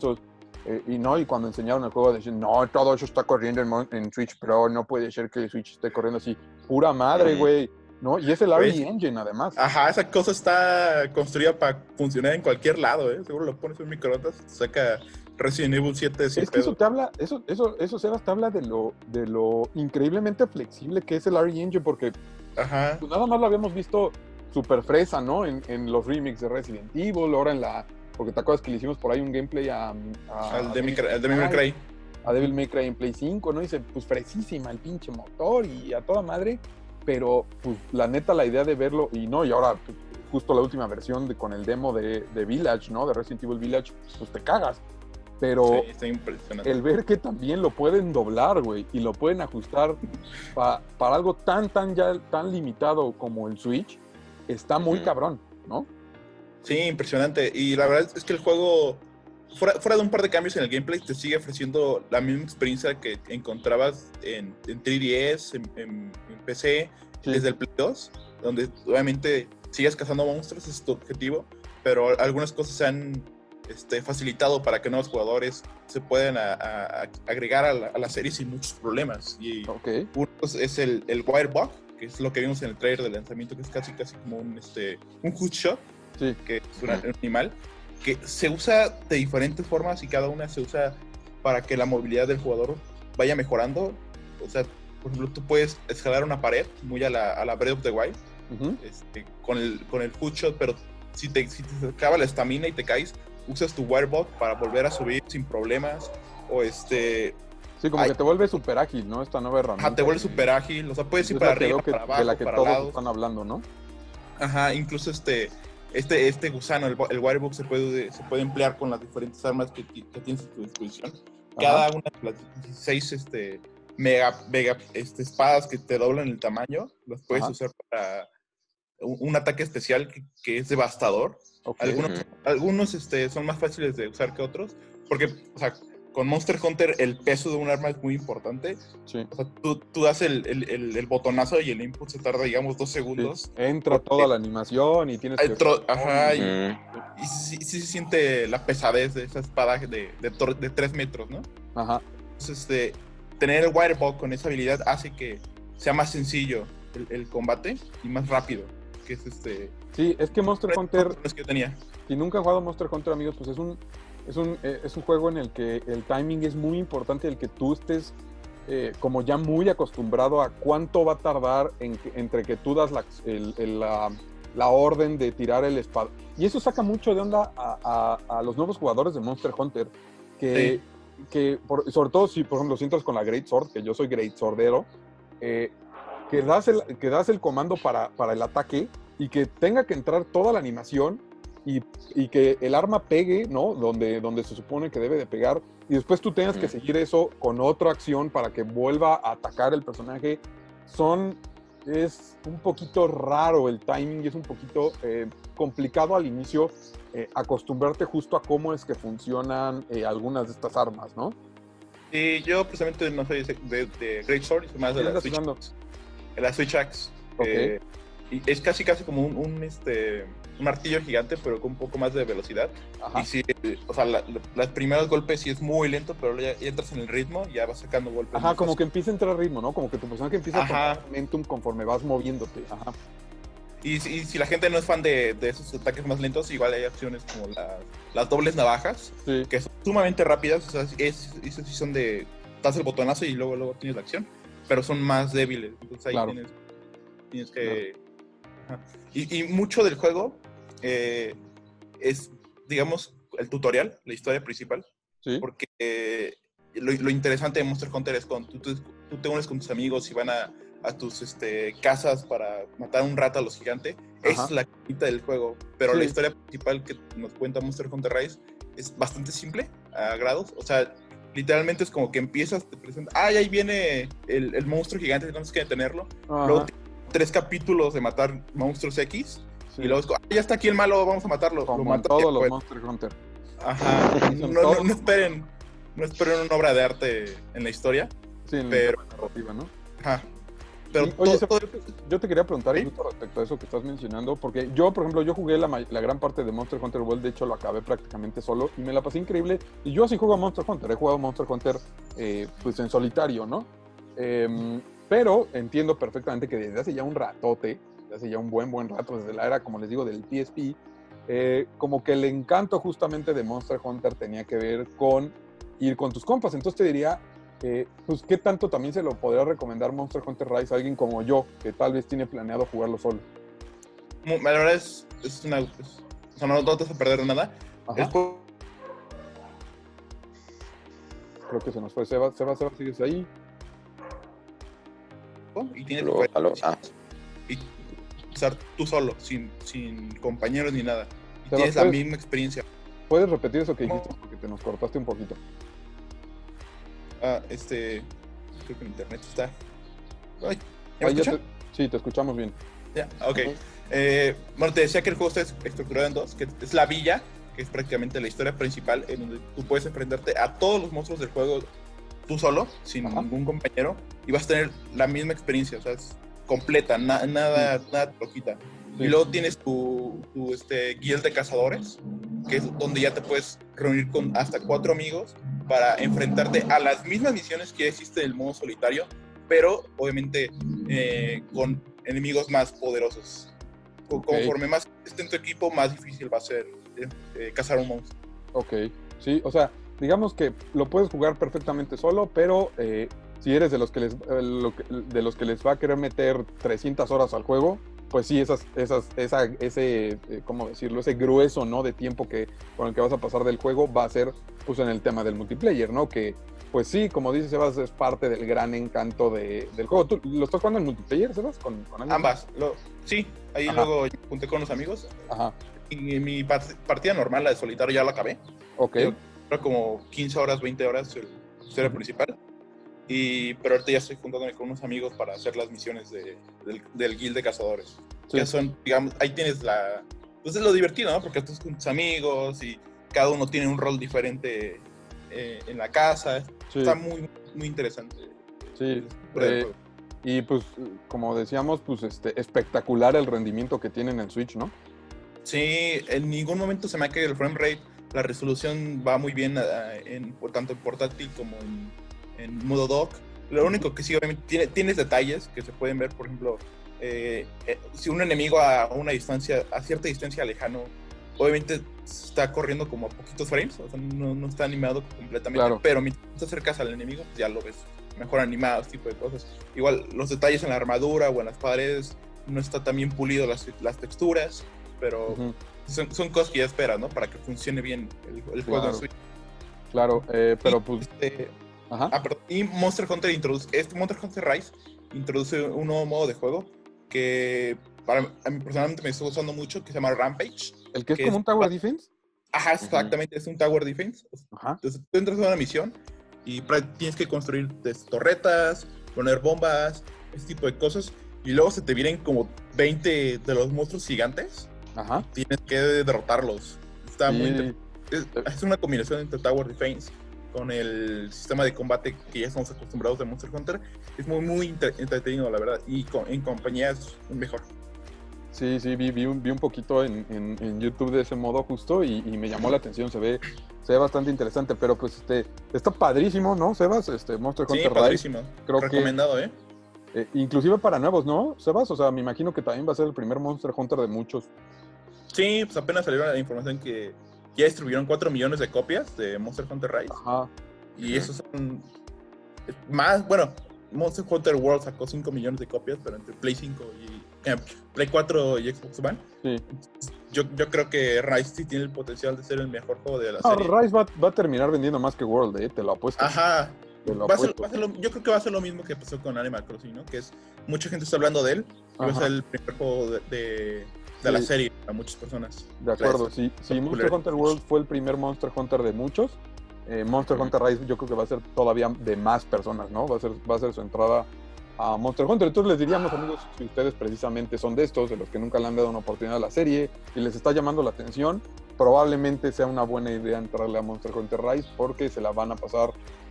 y cuando enseñaron el juego, decían, no, todo eso está corriendo en Switch Pro, no puede ser que el Switch esté corriendo así. Pura madre, güey. ¿No? Y es el RE Engine, además. Ajá, esa cosa está construida para funcionar en cualquier lado, ¿eh? Seguro lo pones en microondas, saca Resident Evil 7 sin Es que pedo. eso te habla, eso Sebas, te habla de lo increíblemente flexible que es el RE Engine, porque Ajá. pues nada más lo habíamos visto super fresa, ¿no? En los remakes de Resident Evil, ahora porque te acuerdas que le hicimos por ahí un gameplay Al Devil May Cry. A Devil May Cry en Play 5, ¿no? Y dice, pues fresísima el pinche motor y a toda madre, pero pues la neta la idea de verlo, y ahora pues, justo la última versión con el demo de Village, ¿no? De Resident Evil Village, pues te cagas. Pero sí, está impresionante. El ver que también lo pueden doblar, güey, y lo pueden ajustar para algo tan limitado como el Switch, está muy cabrón, ¿no? Sí, impresionante. Y la verdad es que el juego, fuera de un par de cambios en el gameplay, te sigue ofreciendo la misma experiencia que encontrabas en 3DS, en PC, Sí. desde el Play 2, donde obviamente sigues cazando monstruos, es tu objetivo, pero algunas cosas se han facilitado para que nuevos jugadores se puedan agregar a la serie sin muchos problemas. Y uno es el Wirebug, que es lo que vimos en el trailer de lanzamiento, que es casi como un hoodshot, sí, que es un animal que se usa de diferentes formas y cada una se usa para que la movilidad del jugador vaya mejorando. O sea, por ejemplo, tú puedes escalar una pared muy a la Breath of the Wild, con el hoodshot, pero si te acaba la estamina y te caes, usas tu Wirebug para volver a subir sin problemas. O sí, como que te vuelve súper ágil, ¿no? Esta nueva herramienta. Ajá, te vuelve súper ágil. O sea, puedes ir para arriba, para abajo, de la que para todos lados. están hablando, ¿no? Ajá, incluso este gusano, el Wirebug, se puede emplear con las diferentes armas que tienes a tu disposición. Cada una de las 16 mega espadas que te doblan el tamaño, las puedes usar para un ataque especial que es devastador. Okay. Algunos son más fáciles de usar que otros, porque, o sea, con Monster Hunter el peso de un arma es muy importante. Sí. O sea, tú das el botonazo y el input se tarda, digamos, 2 segundos. Sí. Entra toda la animación y tienes que... Ajá, y sí se siente la pesadez de esa espada de 3 metros, ¿no? Ajá. Entonces, tener el Wirebug con esa habilidad hace que sea más sencillo el combate y más rápido, que es Sí, es que Monster Hunter... Es que yo tenía. Si nunca han jugado Monster Hunter, amigos, pues es un juego en el que el timing es muy importante, el que tú estés como ya muy acostumbrado a cuánto va a tardar entre que tú das la orden de tirar el espada. Y eso saca mucho de onda a los nuevos jugadores de Monster Hunter, sobre todo si, por ejemplo, si entras con la Great Sword, que yo soy Great Swordero, que das el comando para el ataque y que tenga que entrar toda la animación y que el arma pegue, ¿no? Donde se supone que debe de pegar, y después tú tengas que seguir eso con otra acción para que vuelva a atacar el personaje. Es un poquito raro el timing y es un poquito complicado al inicio acostumbrarte justo a cómo es que funcionan algunas de estas armas, ¿no? Sí, yo precisamente no soy de Great Sword, soy más de la Switch Axe. La Switch Axe. Okay. Y es casi como un martillo gigante, pero con un poco más de velocidad. Ajá. Y sí, o sea, los primeros golpes sí es muy lento, pero ya entras en el ritmo y ya vas sacando golpes. Ajá, como que empieza a entrar ritmo, ¿no? Como que tu personaje empieza a tomar momentum conforme vas moviéndote. Ajá. Y si la gente no es fan de esos ataques más lentos, igual hay opciones como las dobles navajas, que son sumamente rápidas. O sea, esas sí son das el botonazo y luego tienes la acción, pero son más débiles. Entonces ahí tienes que... Claro. Y mucho del juego es, digamos, el tutorial, la historia principal. Sí. Porque lo interesante de Monster Hunter es cuando tú te unes con tus amigos y van a tus casas para matar un rata a los gigantes. Esa es la quinta del juego. Pero Sí. la historia principal que nos cuenta Monster Hunter Rise es bastante simple, a grados. O sea, literalmente es como que empiezas, te presentas, ahí viene el monstruo gigante, tenemos que detenerlo. Ajá. Luego 3 capítulos de matar monstruos X. Sí. Y luego es como, ya está aquí el malo, vamos a matarlo. Como Lo en matas todos y los después- Monster Hunter. Ajá. Son No todos. esperen una obra de arte en la historia. Sí, en Pero- la narrativa, ¿no? Ajá. Pero Sí, oye, todo- yo te quería preguntar ¿Sí? justo respecto a eso que estás mencionando, porque yo, por ejemplo, yo jugué la gran parte de Monster Hunter World, de hecho lo acabé prácticamente solo y me la pasé increíble. Y yo así juego a Monster Hunter, he jugado Monster Hunter pues en solitario, ¿no? Pero entiendo perfectamente que desde hace ya un ratote, desde hace ya un buen rato, desde la era, como les digo, del PSP, como que el encanto justamente de Monster Hunter tenía que ver con ir con tus compas. Entonces te diría, pues qué tanto también se lo podría recomendar Monster Hunter Rise a alguien como yo, que tal vez tiene planeado jugarlo solo. la verdad es una... o sea, no te vas a perder nada. Ajá. El juego Creo que se nos fue Sebas, ¿sigues ahí? y tienes Aló, que aló. Ah, y estar tú solo, sin compañeros ni nada. Y Sebas, tienes la ¿puedes? misma experiencia. ¿Puedes repetir eso que dijiste? Porque te nos cortaste un poquito. Creo que mi internet está... Ay, ¿ya me Ahí ya escuchan? sí, te escuchamos bien. Ya, ok. Ujú. Bueno, te decía que el juego está estructurado en dos, que es la villa, que es prácticamente la historia principal, en donde tú puedes enfrentarte a todos los monstruos del juego tú solo, sin Ajá. ningún compañero, y vas a tener la misma experiencia, o sea, es completa, nada te lo quita. Sí. Y luego tienes tu guild de cazadores, que es donde ya te puedes reunir con hasta 4 amigos para enfrentarte a las mismas misiones que existe en el modo solitario, pero obviamente con enemigos más poderosos. Conforme más esté en tu equipo, más difícil va a ser cazar un monstruo. Ok, sí, o sea, digamos que lo puedes jugar perfectamente solo, pero si eres de los que les va a querer meter 300 horas al juego, pues sí, ese ¿cómo decirlo? Ese grueso, ¿no? De tiempo con el que vas a pasar del juego va a ser, pues, en el tema del multiplayer, ¿no? Que, pues sí, como dice Sebas, es parte del gran encanto del juego. ¿Tú lo estás jugando en multiplayer, Sebas? ¿Con alguien? Ambas. Sí, ahí Ajá. luego junté con los amigos. Ajá, Y mi partida normal, la de solitario, ya la acabé. ok. Era como 15 horas, 20 horas la historia principal. Pero ahorita ya estoy juntándome con unos amigos para hacer las misiones del guild de cazadores. Sí. Que son, digamos, ahí tienes pues es lo divertido, ¿no? Porque estás con tus amigos y cada uno tiene un rol diferente en la casa. Sí. Está muy, muy interesante. Sí, Pero el juego. y pues como decíamos, pues espectacular el rendimiento que tiene en el Switch, ¿no? Sí, en ningún momento se me ha caído el frame rate. La resolución va muy bien tanto en portátil como en modo dock. Lo único que sí, obviamente, tienes detalles que se pueden ver, por ejemplo, si un enemigo a cierta distancia lejano, obviamente está corriendo como a poquitos frames, o sea, no está animado completamente, Claro. pero mientras te acercas al enemigo, pues ya lo ves mejor animado, ese tipo de cosas. Igual los detalles en la armadura o en las paredes, no está tan bien pulido las texturas, pero Ujú. son cosas que ya esperas, ¿no? Para que funcione bien el juego Claro. en Switch. Claro, pero pues, ajá, Perdón, y Monster Hunter Monster Hunter Rise introduce un nuevo modo de juego que a mí personalmente me está gustando mucho, que se llama Rampage. el que es que como es- un Tower Defense. Ajá, exactamente, es un Tower Defense. Ajá, Entonces tú entras a una misión y tienes que construir torretas, poner bombas, ese tipo de cosas, y luego se te vienen como 20 de los monstruos gigantes, ajá. tienes que derrotarlos. Está muy Sí, interesante. Es una combinación entre Tower Defense con el sistema de combate que ya estamos acostumbrados de Monster Hunter. Es muy, muy entretenido, la verdad. Y en compañía es mejor. sí, vi un poquito en YouTube de ese modo justo y me llamó la atención, se ve bastante interesante, pero pues está padrísimo, ¿no, Sebas? Monster Sí, Hunter Rise, padrísimo. creo que Recomendado, ¿eh? inclusive para nuevos, ¿no, Sebas? O sea, me imagino que también va a ser el primer Monster Hunter de muchos. Sí, pues apenas salió la información que ya distribuyeron 4 millones de copias de Monster Hunter Rise. Ajá, Y esos son más, bueno, Monster Hunter World sacó 5 millones de copias, pero entre Play 5 y Play 4 y Xbox One. sí, yo creo que Rise sí tiene el potencial de ser el mejor juego de la No, serie. Rise va a terminar vendiendo más que World, te lo apuesto. Ajá. Te lo Va a ser apuesto. yo creo que va a ser lo mismo que pasó con Animal Crossing, ¿no? Que es, mucha gente está hablando de él, y va a Ajá. ser el primer juego de Sí. la serie a muchas personas. De acuerdo, sí. Si Monster Hunter World fue el primer Monster Hunter de muchos, Monster Hunter Rise yo creo que va a ser todavía de más personas, ¿no? Va a ser su entrada a Monster Hunter. Entonces les diríamos, amigos, si ustedes precisamente son de estos, de los que nunca le han dado una oportunidad a la serie y les está llamando la atención, probablemente sea una buena idea entrarle a Monster Hunter Rise porque se la van a pasar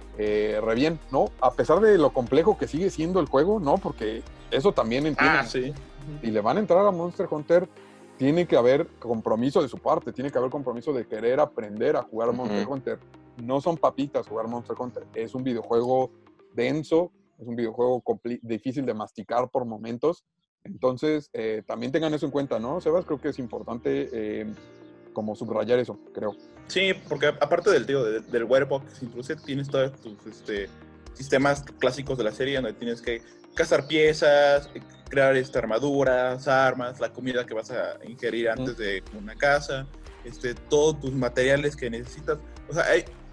re bien, ¿no? A pesar de lo complejo que sigue siendo el juego, ¿no? Porque eso también entienden. Sí. Si le van a entrar a Monster Hunter, tiene que haber compromiso de su parte, tiene que haber compromiso de querer aprender a jugar Monster Hunter. No son papitas jugar Monster Hunter, es un videojuego denso, es un videojuego difícil de masticar por momentos. Entonces, también tengan eso en cuenta, ¿no, Sebas? Creo que es importante como subrayar eso, creo. Sí, porque aparte del Wirebox, incluso tienes todos tus sistemas clásicos de la serie donde tienes que cazar piezas, crear armaduras, armas, la comida que vas a ingerir antes de una casa, todos tus materiales que necesitas. O sea,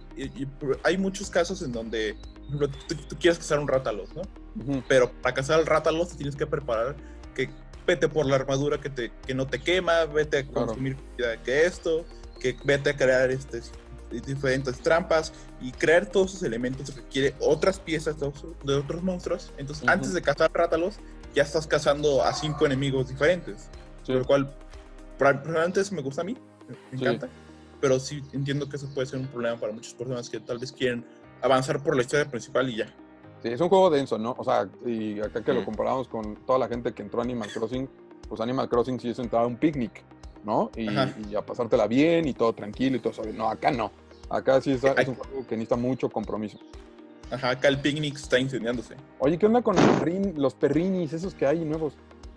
hay muchos casos en donde, por ejemplo, tú quieres cazar un Rátalos, ¿no? Pero para cazar al Rátalos te tienes que preparar, que vete por la armadura que no te quema, vete a consumir comida que vete a crear diferentes trampas, y crear todos esos elementos requiere otras piezas de otros monstruos. Entonces, antes de cazar Rátalos, ya estás cazando a 5 enemigos diferentes. Sí. Lo cual, probablemente eso me gusta a mí, me encanta. Pero sí entiendo que eso puede ser un problema para muchas personas que tal vez quieren avanzar por la historia principal y ya. Sí, es un juego denso, ¿no? O sea, y acá que lo comparamos con toda la gente que entró a Animal Crossing, pues Animal Crossing sí es entrar a un picnic, ¿no? Y a pasártela bien y todo tranquilo y todo suave. No, acá no. Acá sí es un juego que necesita mucho compromiso. Ajá, acá el picnic está incendiándose. Oye, ¿qué onda con los perrinis, esos que hay nuevos?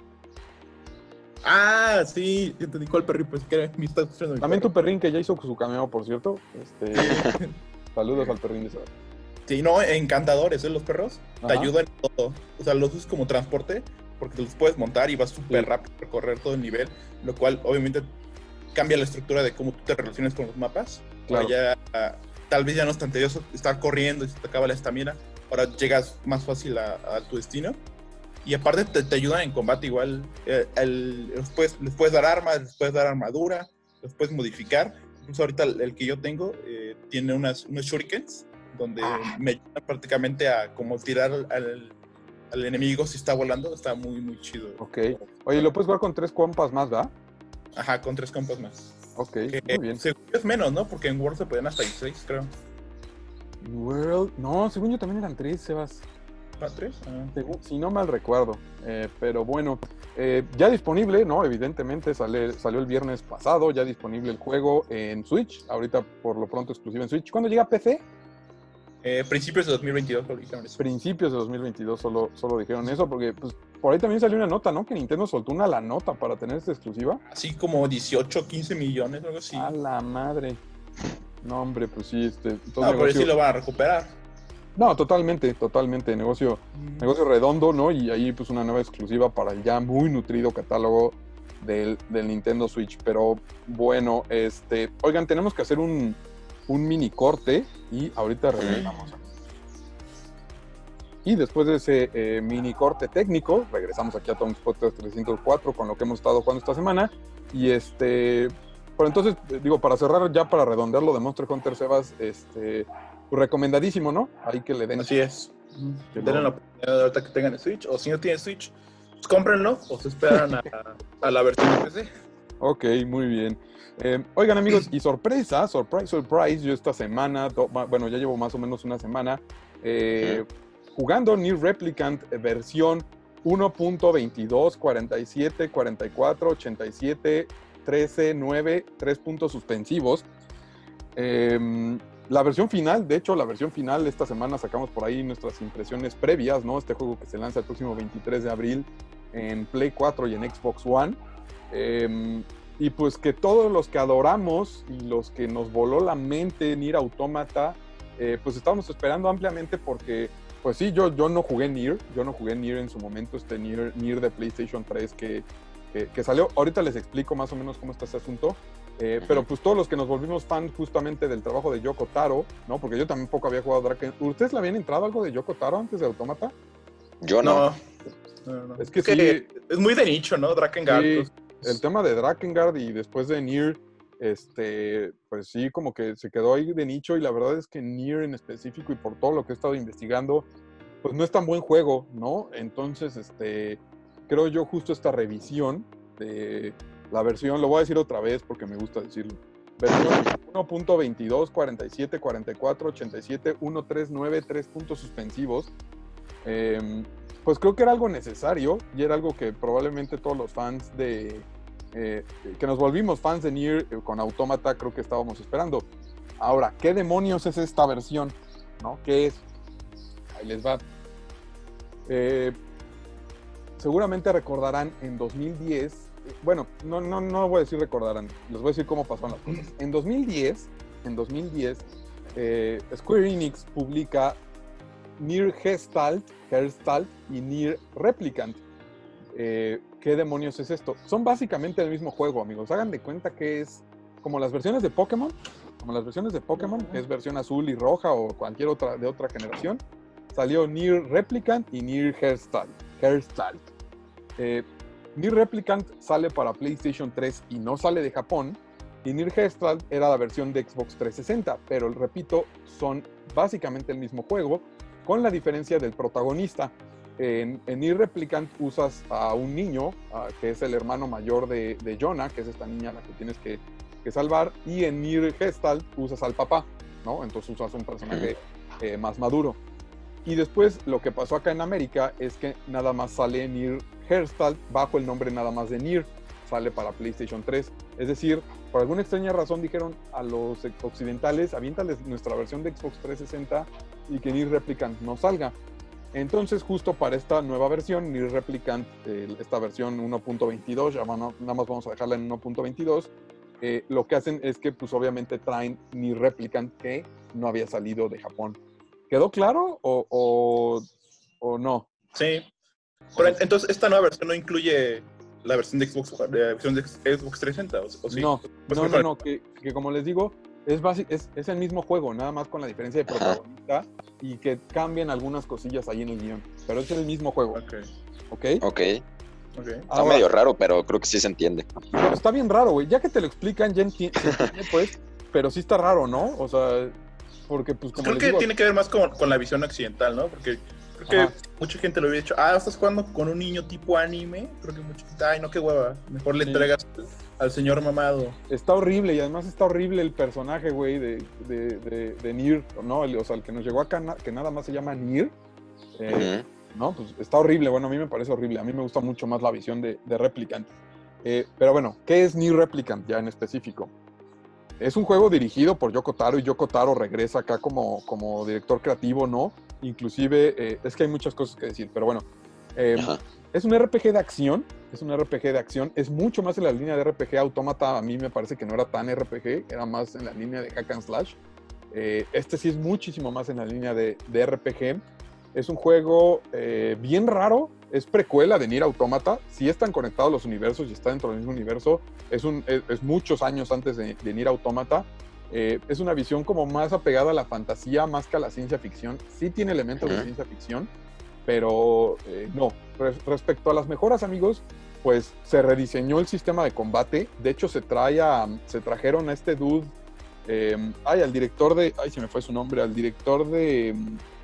Ah, sí, entendí cuál perrito, pues que me está escuchando. También tu perrín que ya hizo su cameo, por cierto. Saludos al perrín de Sebas. Sí, no, encantadores, los perros. Te ayudan en todo. O sea, los usas como transporte porque te los puedes montar y vas súper rápido a recorrer todo el nivel, lo cual obviamente cambia la estructura de cómo tú te relacionas con los mapas. Claro. Ya, tal vez ya no es tan tedioso estar corriendo y se te acaba la estamina. Ahora llegas más fácil a tu destino. Y aparte te ayudan en combate igual. Les puedes dar armas, les puedes dar armadura, los puedes modificar. Incluso ahorita el que yo tengo tiene unos shurikens, donde me ayudan prácticamente a como tirar al enemigo si está volando. Está muy, muy chido. Ok. Oye, lo puedes jugar con 3 compas más, ¿verdad? Ajá, con 3 compas más. Ok, muy bien. Según yo es menos, ¿no? Porque en World se podían hasta 16, creo. World, no, según yo también eran 3, Sebas. ¿Ah, 3? Si no mal recuerdo. Pero bueno, ya disponible, ¿no? Evidentemente salió el viernes pasado, ya disponible el juego en Switch. Ahorita por lo pronto exclusivo en Switch. ¿Cuándo llega a PC? Principios de 2022 lo dijeron eso. Principios de 2022 solo dijeron eso, porque pues, por ahí también salió una nota, ¿no? Que Nintendo soltó la nota para tener esta exclusiva. Así como 18, 15 millones, algo así. A la madre. No, hombre, pues sí, pero sí lo van a recuperar. No, totalmente, negocio redondo, ¿no? Y ahí pues una nueva exclusiva para el ya muy nutrido catálogo del Nintendo Switch. Pero bueno, oigan, tenemos que hacer un mini corte y ahorita regresamos. Y después de ese mini corte técnico, regresamos aquí a Tom's Podcast 304 con lo que hemos estado jugando esta semana. Y pero entonces, digo, para cerrar, ya para redondear lo de Monster Hunter, Sebas, pues recomendadísimo, ¿no? Ahí que le den. Así es. Denle la oportunidad ahorita que tengan el Switch, o si no tienen Switch, pues cómprenlo o se esperan a la versión de PC. Ok, muy bien. Oigan, amigos, y surprise, yo esta semana, bueno, ya llevo más o menos una semana jugando Nier Replicant versión 1.22, 47, 44, 87, 13, 9, 3 puntos suspensivos. La versión final, de hecho, esta semana sacamos por ahí nuestras impresiones previas, ¿no? Este juego que se lanza el próximo 23 de abril en Play 4 y en Xbox One. Y pues que todos los que adoramos y los que nos voló la mente Nier Automata, pues estábamos esperando ampliamente porque, pues sí, yo no jugué Nier en su momento, Nier de PlayStation 3 que que salió. Ahorita les explico más o menos cómo está ese asunto. Pero pues todos los que nos volvimos fan justamente del trabajo de Yoko Taro, ¿no? Porque yo también poco había jugado Drakengard. ¿Ustedes le habían entrado algo de Yoko Taro antes de Autómata? Yo no. No. Es que sí, sí. es muy de nicho, ¿no? Drakengard. Sí, Pues, el tema de Drakengard y después de Nier, pues sí, como que se quedó ahí de nicho, y la verdad es que Nier en específico, y por todo lo que he estado investigando, pues no es tan buen juego, ¿no? Entonces, creo yo justo esta revisión de la versión, lo voy a decir otra vez porque me gusta decirlo, versión 1.22, 47, 44, 87, 139, 3 puntos suspensivos, pues creo que era algo necesario y era algo que probablemente todos los fans que nos volvimos fans de Nier con Autómata creo que estábamos esperando. Ahora, ¿qué demonios es esta versión? ¿No? ¿Qué es? Ahí les va. Seguramente recordarán en 2010, bueno, no voy a decir recordarán, les voy a decir cómo pasaron las cosas. En 2010, Square Enix publica Nier Gestalt y Nier Replicant. ¿Qué demonios es esto? Son básicamente el mismo juego, amigos. Hagan de cuenta que es como las versiones de Pokémon, que es versión azul y roja o cualquier otra de otra generación. Salió Nier Replicant y Nier Gestalt. Nier Replicant sale para PlayStation 3 y no sale de Japón, y Nier Gestalt era la versión de Xbox 360, pero repito, son básicamente el mismo juego, con la diferencia del protagonista. En Nier Replicant usas a un niño, que es el hermano mayor de Yona, que es esta niña a la que tienes que salvar, y en Nier Gestalt usas al papá, ¿no? Entonces usas un personaje más maduro. Y después lo que pasó acá en América es que nada más sale Nier Gestalt bajo el nombre nada más de Nier, sale para PlayStation 3. Es decir, por alguna extraña razón dijeron a los occidentales, aviéntales nuestra versión de Xbox 360 y que Nier Replicant no salga. Entonces, justo para esta nueva versión, Nier Replicant, esta versión 1.22, ya nada más vamos a dejarla en 1.22, lo que hacen es que pues obviamente traen Nier Replicant que no había salido de Japón. ¿Quedó claro o no? sí. Pero entonces, ¿esta nueva versión no incluye la versión de Xbox 360? ¿O sí? No, que como les digo, es el mismo juego, nada más con la diferencia de protagonista y que cambian algunas cosillas ahí en el guión, pero es el mismo juego. ¿Ok? Está medio raro, pero creo que sí se entiende. Pero está bien raro, güey. Ya que te lo explican, ya se entiende, pues, pero sí está raro, ¿no? O sea, porque pues como creo que tiene que ver más con la visión occidental, ¿no? Porque creo que mucha gente lo hubiera dicho, estás jugando con un niño tipo anime. Creo que mucha gente, ay, no, qué hueva. Mejor le entregas al señor mamado. Está horrible, y además está horrible el personaje, güey, de Nier, ¿no? O sea, el que nos llegó acá, que nada más se llama Nier. No, pues está horrible. Bueno, a mí me parece horrible. A mí me gusta mucho más la visión de Replicant. Pero bueno, ¿qué es Nier Replicant ya en específico? Es un juego dirigido por Yoko Taro, y Yoko Taro regresa acá como director creativo, ¿no? Inclusive, es que hay muchas cosas que decir, pero bueno. Es un RPG de acción, es mucho más en la línea de RPG. Autómata a mí me parece que no era tan RPG, era más en la línea de hack and slash. Este sí es muchísimo más en la línea de RPG. Es un juego bien raro, es precuela de Nier Automata. Sí están conectados los universos y está dentro del mismo universo. Es muchos años antes de Nier Automata. Es una visión como más apegada a la fantasía, más que a la ciencia ficción. Sí tiene elementos de ciencia ficción, pero no. Respecto a las mejoras, amigos, pues se rediseñó el sistema de combate. De hecho, se trajeron a este dude, al director se me fue su nombre, al director de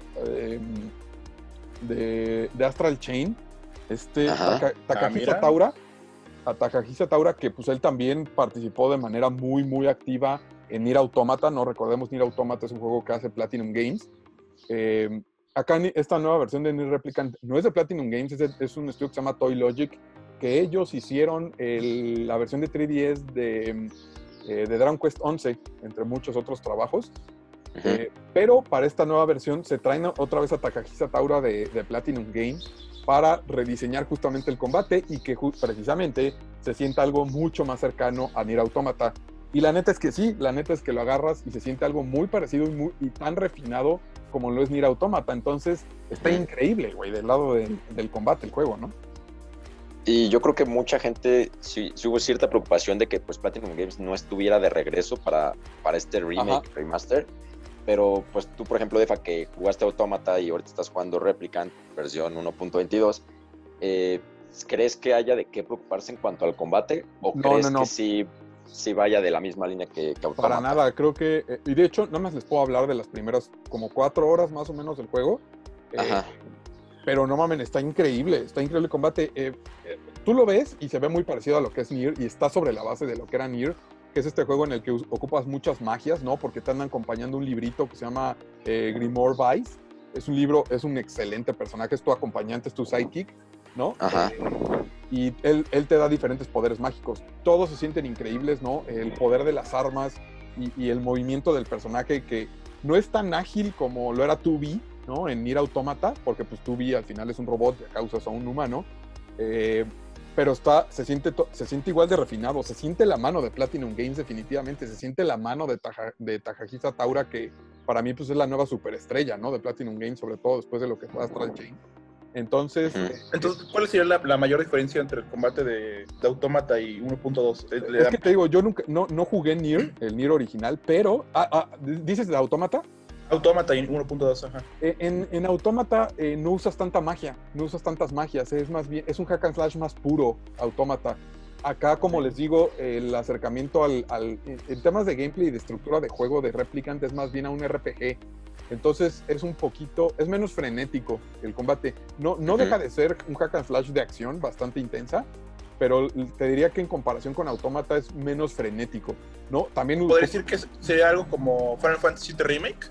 Astral Chain, Takahisa Taura, que pues él también participó de manera muy, muy activa en Nier Automata. No recordemos, Nier Automata es un juego que hace Platinum Games. Acá esta nueva versión de Nier Replicant no es de Platinum Games, es un estudio que se llama Toy Logic, que ellos hicieron la versión de 3DS de Dragon Quest 11, entre muchos otros trabajos. Pero para esta nueva versión se traen otra vez a Takahisa Taura de Platinum Games para rediseñar justamente el combate y que precisamente se sienta algo mucho más cercano a Nier Automata. Y la neta es que sí, lo agarras y se siente algo muy parecido y tan refinado como lo es Nier Automata. Entonces está increíble, güey, del lado del combate, el juego, ¿no? Y yo creo que mucha gente, sí hubo cierta preocupación de que pues Platinum Games no estuviera de regreso para este remake, remaster. Pero pues tú, por ejemplo, Defa, que jugaste Autómata y ahorita estás jugando Replicant versión 1.22, ¿crees que haya de qué preocuparse en cuanto al combate? ¿O crees que sí vaya de la misma línea que Autómata? Para nada, creo que... y de hecho, nada más les puedo hablar de las primeras como 4 horas más o menos del juego. Pero no mamen, está increíble el combate. Tú lo ves y se ve muy parecido a lo que es Nier y está sobre la base de lo que era Nier, que es este juego en el que ocupas muchas magias, ¿no? Porque te andan acompañando un librito que se llama Grimoire Vice. Es un libro, es un excelente personaje, es tu acompañante, es tu sidekick, ¿no? Y él te da diferentes poderes mágicos. Todos se sienten increíbles, ¿no? El poder de las armas y el movimiento del personaje, que no es tan ágil como lo era 2B, ¿no? En Nier Automata, porque pues 2B al final es un robot y acá usas a un humano. Pero se siente igual de refinado, se siente la mano de Platinum Games definitivamente, se siente la mano de Takahisa Taura, que para mí pues es la nueva superestrella, ¿no? De Platinum Games, sobre todo después de lo que fue Astral Chain. Entonces, ¿cuál sería la mayor diferencia entre el combate de Autómata y 1.2? Es que te digo, yo nunca, no jugué Nier, el Nier original, pero, ¿dices de Autómata? Autómata y 1.2, ajá. En Autómata no usas tanta magia, no usas tantas magias, es más bien, es un hack and slash más puro, Autómata. Acá, como les digo, el acercamiento en temas de gameplay y de estructura de juego de Replicant es más bien a un RPG. Entonces es menos frenético el combate. No deja de ser un hack and slash de acción bastante intensa, pero te diría que en comparación con Autómata es menos frenético, ¿no? También ¿podría decir que sería algo como Final Fantasy VII Remake?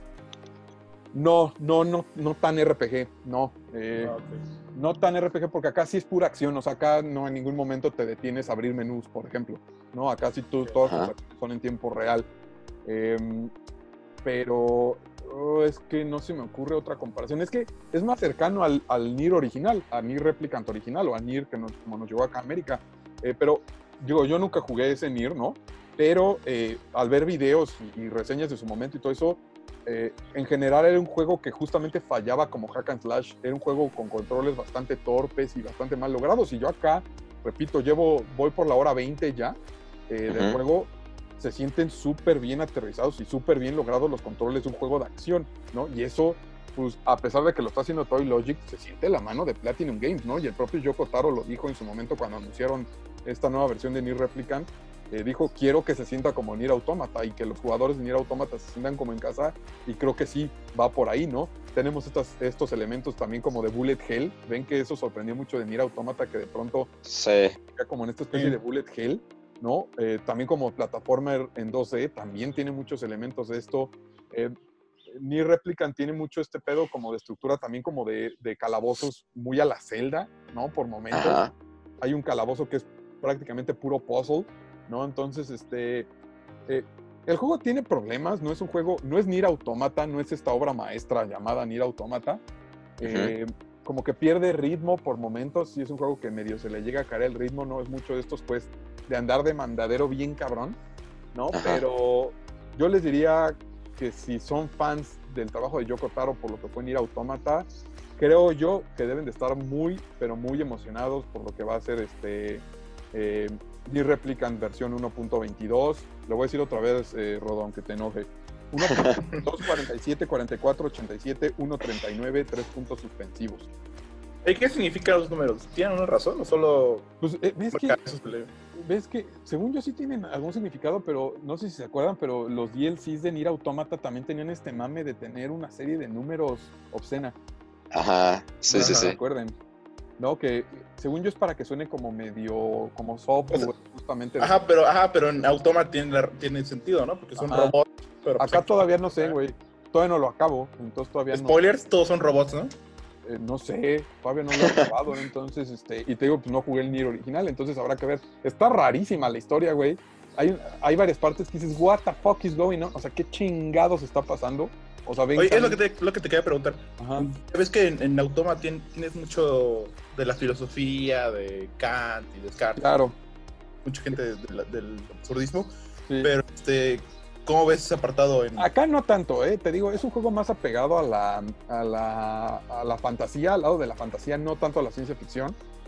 No tan RPG, no. No tan RPG, porque acá sí es pura acción, o sea, acá no en ningún momento te detienes a abrir menús, por ejemplo, ¿no? Acá sí todas tus acciones son en tiempo real. Pero es que no se me ocurre otra comparación. Es que es más cercano al Nier original, a Nier Replicant original, o a Nier como nos llegó acá a América. Pero, digo, yo nunca jugué ese Nier, ¿no? Pero al ver videos y reseñas de su momento y todo eso, en general era un juego que justamente fallaba como hack and slash. Era un juego con controles bastante torpes y bastante mal logrados. Y yo acá, repito, voy por la hora 20 ya del juego. Se sienten súper bien aterrizados y súper bien logrados los controles de un juego de acción, ¿no? Y eso, pues, a pesar de que lo está haciendo Toy Logic, se siente la mano de Platinum Games, ¿no? Y el propio Yoko Taro lo dijo en su momento cuando anunciaron esta nueva versión de Nier Replicant. Dijo, quiero que se sienta como Nier Automata y que los jugadores de Nier Automata se sientan como en casa, y creo que sí, va por ahí, ¿no? Tenemos estos elementos también como de Bullet Hell. Ven que eso sorprendió mucho de Nier Automata, que de pronto como en esta especie de Bullet Hell, ¿no? También como plataforma en 2D, también tiene muchos elementos de esto. Nier Replicant tiene mucho este pedo como de estructura también como de calabozos muy a la Zelda, ¿no? Por momentos. Hay un calabozo que es prácticamente puro puzzle, ¿no? Entonces, el juego tiene problemas, no es Nier Automata, no es esta obra maestra llamada Nier Automata. Como que pierde ritmo por momentos, y es un juego que medio se le llega a caer el ritmo, no es mucho de estos, pues, de andar de mandadero bien cabrón, ¿no? Pero yo les diría que si son fans del trabajo de Yoko Taro por lo que fue Nier Automata, creo yo que deben de estar muy, pero muy emocionados por lo que va a ser Nier Replicant versión 1.22. Lo voy a decir otra vez, Rodón, que te enoje. 1.247, 44, 87, 1.39, 3 puntos suspensivos. ¿Qué significan los números? ¿Tienen una razón o solo...? Pues, ves que, según yo sí tienen algún significado, pero no sé si se acuerdan, pero los DLCs de Nier Automata también tenían este mame de tener una serie de números obscena. Sí. Recuerden, ¿no? Que según yo es para que suene como medio, como software, justamente. Pero en Automata tiene sentido, ¿no? Porque son robots. Pero acá todavía no sé, güey. Todavía no lo acabo, entonces todavía Spoilers, todos son robots, ¿no? No sé, todavía no lo he acabado, entonces, y te digo, pues no jugué el Nier original, entonces habrá que ver. Está rarísima la historia, güey. Hay varias partes que dices, what the fuck is going on? O sea, ¿qué chingados está pasando? O sea, oye, es lo que te quería preguntar. ¿Ves que en Automata tienes mucho de la filosofía de Kant y Descartes? Claro. Mucha gente del absurdismo. Sí. Pero, ¿cómo ves ese apartado? Acá no tanto, te digo, es un juego más apegado a la fantasía, al lado de la fantasía, no tanto a la ciencia ficción.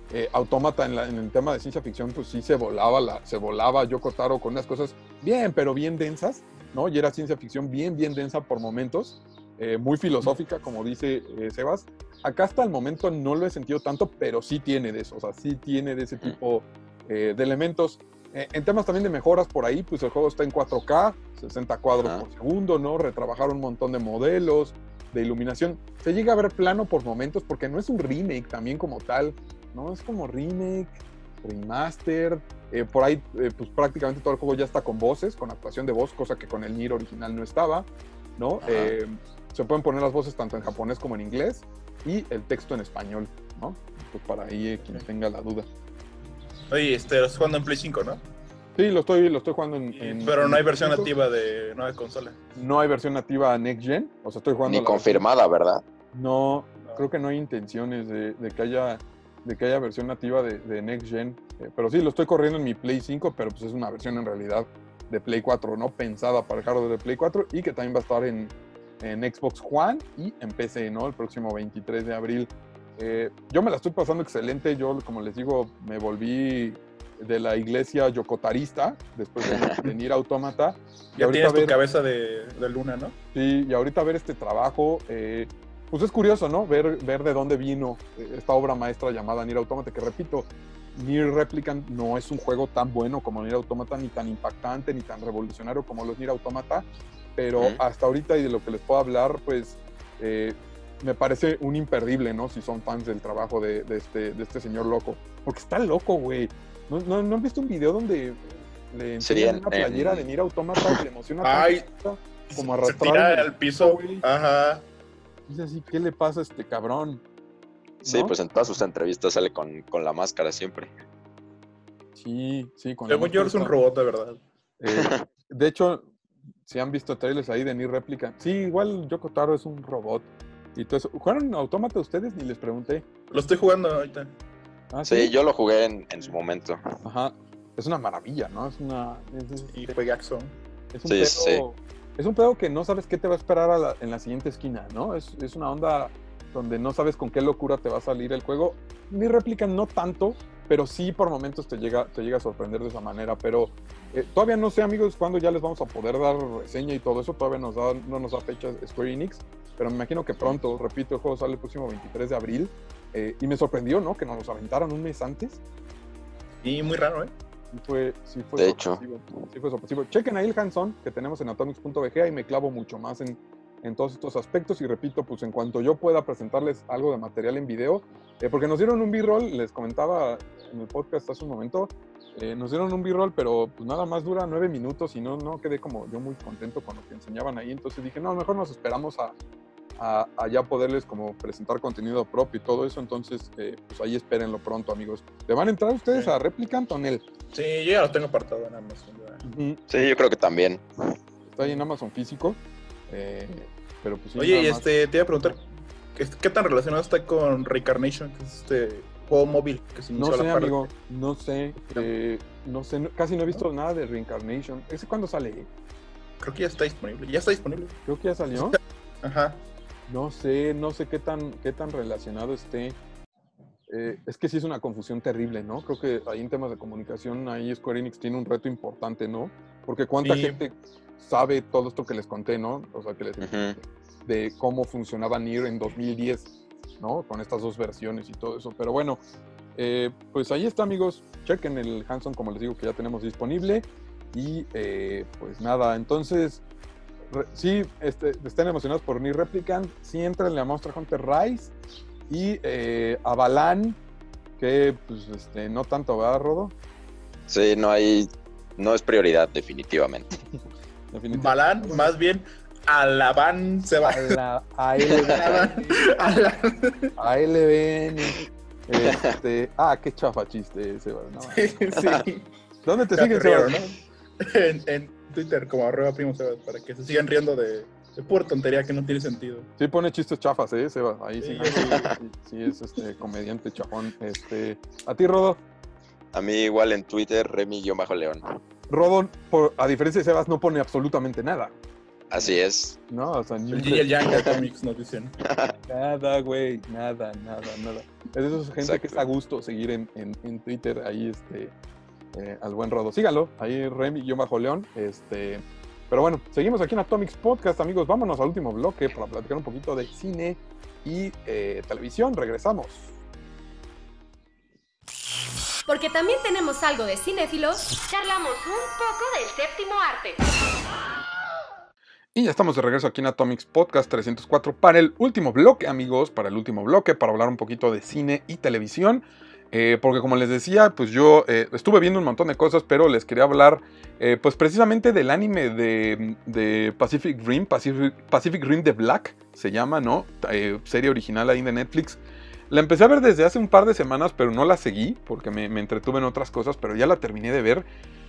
Autómata en el tema de ciencia ficción, pues sí se volaba Yoko Taro con unas cosas bien, pero bien densas, ¿no? Y era ciencia ficción bien densa por momentos, muy filosófica, como dice Sebas. Acá hasta el momento no lo he sentido tanto, pero sí tiene de eso, o sea, sí tiene de ese tipo de elementos. En temas también de mejoras por ahí, pues el juego está en 4K, 60 cuadros por segundo, ¿no? Retrabajaron un montón de modelos, de iluminación. Se llega a ver plano por momentos, porque no es un remake también como tal, ¿no? Es como remake, remaster. Por ahí, pues prácticamente todo el juego ya está con voces, con actuación de voz, cosa que con el Nier original no estaba, ¿no? Se pueden poner las voces tanto en japonés como en inglés y el texto en español, ¿no? Pues para ahí quien tenga la duda. Oye, lo estás jugando en Play 5, ¿no? Sí, lo estoy jugando pero no hay en versión 5. nativa de nueva consola. No hay versión nativa Next Gen, o sea, estoy jugando... Ni confirmada, ¿verdad? No, creo que no hay intenciones de que haya versión nativa de Next Gen, pero sí, lo estoy corriendo en mi Play 5, pero pues es una versión en realidad de Play 4, ¿no? Pensada para el hardware de Play 4 y que también va a estar en Xbox One y en PC, ¿no? El próximo 23 de abril. Yo me la estoy pasando excelente. Yo, como les digo, me volví de la iglesia yocotarista después de Nier Automata. Ya tienes tu cabeza de luna, ¿no? Sí, y ahorita ver este trabajo, pues es curioso, ¿no? Ver de dónde vino esta obra maestra llamada Nier Automata, que repito, Nier Replicant no es un juego tan bueno como Nier Automata, ni tan impactante, ni tan revolucionario como los Nier Automata, pero hasta ahorita y de lo que les puedo hablar, pues me parece un imperdible, ¿no? Si son fans del trabajo de este señor loco. Porque está loco, güey. ¿No han visto un video donde le enseñan una playera de Nier Automata y le emociona tanto, como arrastrar? Se tira al piso, güey. Ajá. Dice así, ¿qué le pasa a este cabrón? ¿No? Sí, pues en todas sus entrevistas sale con la máscara siempre. Sí. Según yo es un robot, de verdad. De hecho, si han visto trailers ahí de Nier Replicant, sí, igual Yoko Taro es un robot. Y todo eso. ¿Jugaron Autómata ustedes? Ni les pregunté. Lo estoy jugando ahorita. Sí, yo lo jugué en su momento. Ajá. Es una maravilla, ¿no? Y juegazo. Es un pedo que no sabes qué te va a esperar en la siguiente esquina, ¿no? Es una onda donde no sabes con qué locura te va a salir el juego. Ni Replicant no tanto, pero sí por momentos te llega a sorprender de esa manera. Pero todavía no sé, amigos, cuándo ya les vamos a poder dar reseña y todo eso. Todavía no nos da fecha Square Enix, pero me imagino que pronto. Repito, el juego sale el próximo 23 de abril. Y me sorprendió, ¿no? Que nos los aventaron un mes antes. Y muy raro, ¿eh? Sí fue de hecho. Sí fue sorpresivo. Chequen ahí el hands-on que tenemos en atomics.bg, y me clavo mucho más en todos estos aspectos. Y repito, pues en cuanto yo pueda presentarles algo de material en video, porque nos dieron un B-roll, les comentaba en el podcast hace un momento, nos dieron un B-roll, pero pues nada más dura 9 minutos y no quedé como yo muy contento con lo que enseñaban ahí. Entonces dije, no, mejor nos esperamos a ya poderles como presentar contenido propio y todo eso. Entonces pues ahí espérenlo pronto, amigos. ¿Le van a entrar ustedes a Replicant o Nel? Sí, yo ya lo tengo apartado en Amazon. Sí, yo creo que también. Está ahí en Amazon físico, pero pues sí. Oye, y te iba a preguntar, ¿qué tan relacionado está con Reincarnation, que es este juego móvil que se inició no sé, a la amigo, no sé, casi no he visto nada de Reincarnation. ¿Ese cuándo sale? Creo que ya está disponible. Creo que ya salió. Ajá. No sé qué tan relacionado esté. Es que sí es una confusión terrible, ¿no? Creo que ahí en temas de comunicación, ahí Square Enix tiene un reto importante, ¿no? Porque cuánta gente sabe todo esto que les conté, ¿no? O sea, de cómo funcionaba Nier en 2010, ¿no? Con estas dos versiones y todo eso. Pero bueno, pues ahí está, amigos. Chequen el hands-on, como les digo, que ya tenemos disponible. Y pues nada, entonces... Sí, están emocionados por Nier Replicant. Sí, entrenle a Monster Hunter Rise y a Balan, que pues no tanto, ¿verdad, Rodo? Sí, no es prioridad, definitivamente. Balan, más bien Alaban se va. ALBN. Qué chafa chiste ese, ¿no? Sí. ¿Dónde te siguen, Sebas? En Twitter, como @PrimoSebas, para que se sigan riendo de pura tontería que no tiene sentido. Sí pone chistes chafas, Sebas. Ahí sí es comediante chafón. ¿A ti, Rodo? A mí igual en Twitter, Remy-León. Rodo, a diferencia de Sebas, no pone absolutamente nada. Así es. No, o sea, El Yin y el Yang de Atomics nos dicen. nada, güey, nada. Es de esa gente Exacto. que está a gusto seguir en Twitter, ahí al buen Rodo. Síganlo, ahí Remy-León. Pero bueno, seguimos aquí en Atomics Podcast, amigos. Vámonos al último bloque para platicar un poquito de cine y televisión. Regresamos. Porque también tenemos algo de cinéfilos, charlamos un poco del séptimo arte. Y ya estamos de regreso aquí en Atomics Podcast 304 para el último bloque, amigos, para hablar un poquito de cine y televisión. Porque como les decía, pues yo estuve viendo un montón de cosas, pero les quería hablar pues precisamente del anime de Pacific Rim The Black, se llama, ¿no? Serie original ahí de Netflix. La empecé a ver desde hace un par de semanas, pero no la seguí, porque me entretuve en otras cosas, pero ya la terminé de ver.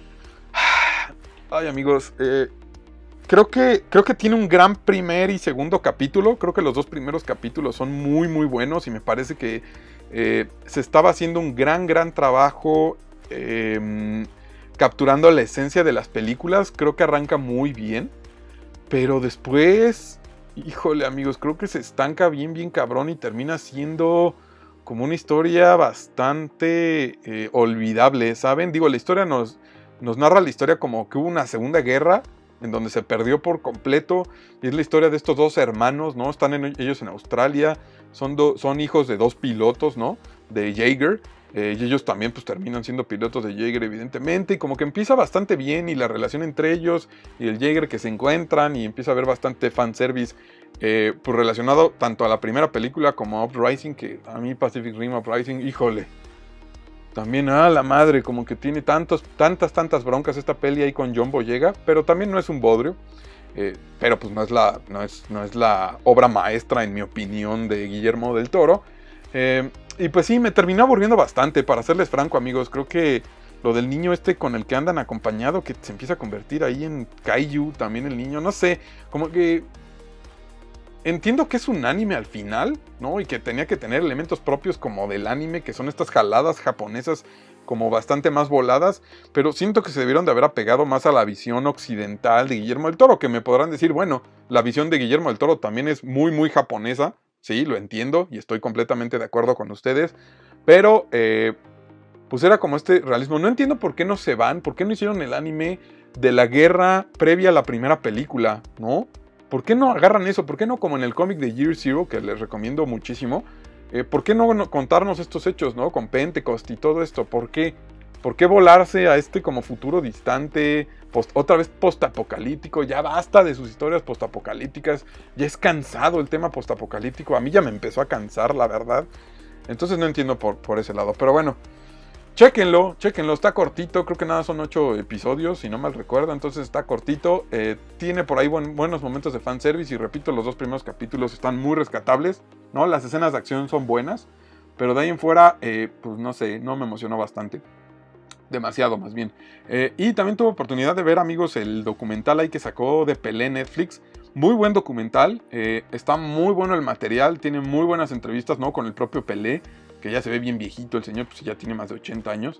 Ay, amigos, creo que tiene un gran primer y segundo capítulo. Creo que los dos primeros capítulos son muy, muy buenos y me parece que se estaba haciendo un gran trabajo capturando la esencia de las películas. Creo que arranca muy bien, pero después, híjole, amigos, creo que se estanca bien cabrón y termina siendo como una historia bastante olvidable, ¿saben? Digo, la historia nos narra la historia como que hubo una segunda guerra en donde se perdió por completo, y es la historia de estos dos hermanos, ¿no? Están ellos en Australia, son hijos de dos pilotos, ¿no? De Jaeger, y ellos también pues terminan siendo pilotos de Jaeger evidentemente, y como que empieza bastante bien, y la relación entre ellos y el Jaeger que se encuentran, y empieza a haber bastante fanservice, pues relacionado tanto a la primera película como a Uprising, que a mí Pacific Rim Uprising, híjole, también a la madre, como que tiene tantas broncas esta peli ahí con John Boyega, pero también no es un bodrio, pero pues no es la obra maestra, en mi opinión, de Guillermo del Toro. Y pues sí, me terminó aburriendo bastante, para serles franco, amigos. Creo que lo del niño con el que andan acompañado, que se empieza a convertir ahí en kaiju, también el niño, no sé, como que entiendo que es un anime al final, ¿no? Y que tenía que tener elementos propios como del anime, que son estas jaladas japonesas como bastante más voladas, pero siento que se debieron de haber apegado más a la visión occidental de Guillermo del Toro, que me podrán decir, bueno, la visión de Guillermo del Toro también es muy japonesa, sí, lo entiendo y estoy completamente de acuerdo con ustedes, pero pues era como este realismo. No entiendo por qué no se van, por qué no hicieron el anime de la guerra previa a la primera película, ¿no? ¿Por qué no agarran eso? ¿Por qué no, como en el cómic de Year Zero, que les recomiendo muchísimo? ¿Por qué no contarnos estos hechos, ¿no? Con Pentecost y todo esto. ¿Por qué? ¿Por qué volarse a como futuro distante, otra vez postapocalíptico? Ya basta de sus historias postapocalípticas. Ya es cansado el tema postapocalíptico. A mí ya me empezó a cansar, la verdad. Entonces no entiendo por ese lado. Pero bueno, chéquenlo, está cortito, creo que nada son 8 episodios, si no mal recuerdo, entonces está cortito, tiene por ahí buenos momentos de fanservice, y repito, los dos primeros capítulos están muy rescatables, ¿no? Las escenas de acción son buenas, pero de ahí en fuera, pues no sé, no me emocionó bastante, demasiado más bien. Y también tuve oportunidad de ver, amigos, el documental ahí que sacó de Pelé Netflix. Muy buen documental, está muy bueno el material, tiene muy buenas entrevistas, ¿no? Con el propio Pelé, que ya se ve bien viejito el señor, pues ya tiene más de 80 años.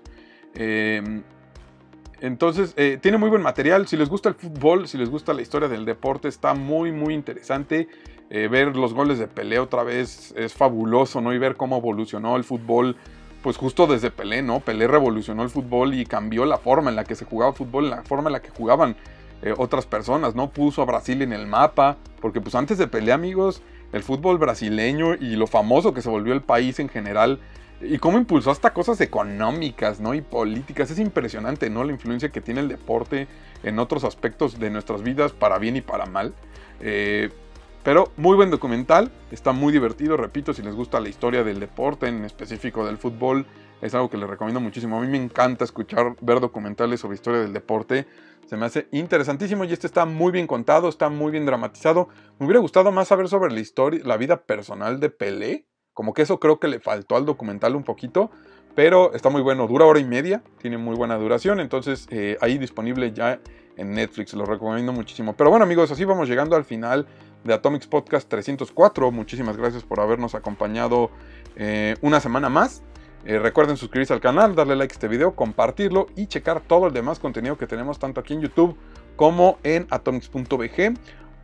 Entonces, tiene muy buen material. Si les gusta el fútbol, si les gusta la historia del deporte, está muy interesante. Ver los goles de Pelé otra vez es fabuloso, ¿no? Y ver cómo evolucionó el fútbol, pues justo desde Pelé, ¿no? Pelé revolucionó el fútbol y cambió la forma en la que se jugaba fútbol, la forma en la que jugaban otras personas, ¿no? Puso a Brasil en el mapa, porque pues antes de Pelé, amigos, el fútbol brasileño y lo famoso que se volvió el país en general, y cómo impulsó hasta cosas económicas, ¿no? Y políticas, es impresionante, ¿no? La influencia que tiene el deporte en otros aspectos de nuestras vidas, para bien y para mal. Pero muy buen documental, está muy divertido, repito, si les gusta la historia del deporte, en específico del fútbol, es algo que les recomiendo muchísimo. A mí me encanta ver documentales sobre historia del deporte, se me hace interesantísimo, y está muy bien contado, está muy bien dramatizado. Me hubiera gustado más saber sobre la historia, la vida personal de Pelé, como que eso creo que le faltó al documental un poquito, pero está muy bueno, dura 1:30, tiene muy buena duración, entonces ahí disponible ya en Netflix, lo recomiendo muchísimo. Pero bueno, amigos, así vamos llegando al final de Atomics Podcast 304, muchísimas gracias por habernos acompañado una semana más. Recuerden suscribirse al canal, darle like a este video, compartirlo y checar todo el demás contenido que tenemos tanto aquí en YouTube como en atomics.bg.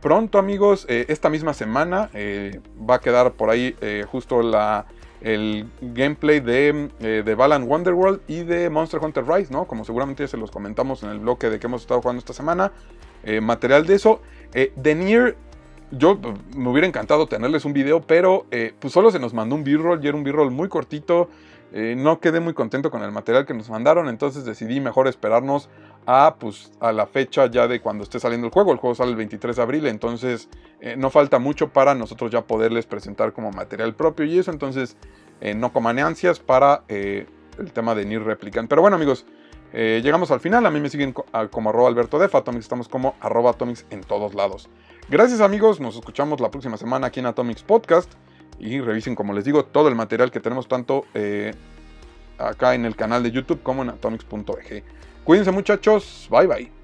pronto, amigos. Esta misma semana va a quedar por ahí justo el gameplay de Balan Wonderworld y de Monster Hunter Rise, ¿no? Como seguramente ya se los comentamos en el bloque de que hemos estado jugando esta semana. Material de eso. De Nier, yo me hubiera encantado tenerles un video, pero pues solo se nos mandó un B-roll y era un B-roll muy cortito. No quedé muy contento con el material que nos mandaron, entonces decidí mejor esperarnos a la fecha ya de cuando esté saliendo el juego. El juego sale el 23 de abril, entonces no falta mucho para nosotros ya poderles presentar como material propio y eso, entonces no coman ansias para el tema de Nier Replicant. Pero bueno, amigos, llegamos al final. A mí me siguen como @AlbertoDef, Atomics estamos como @Atomics en todos lados. Gracias, amigos, nos escuchamos la próxima semana aquí en Atomics Podcast. Y revisen, como les digo, todo el material que tenemos tanto acá en el canal de YouTube como en atomics.eg. Cuídense, muchachos. Bye bye.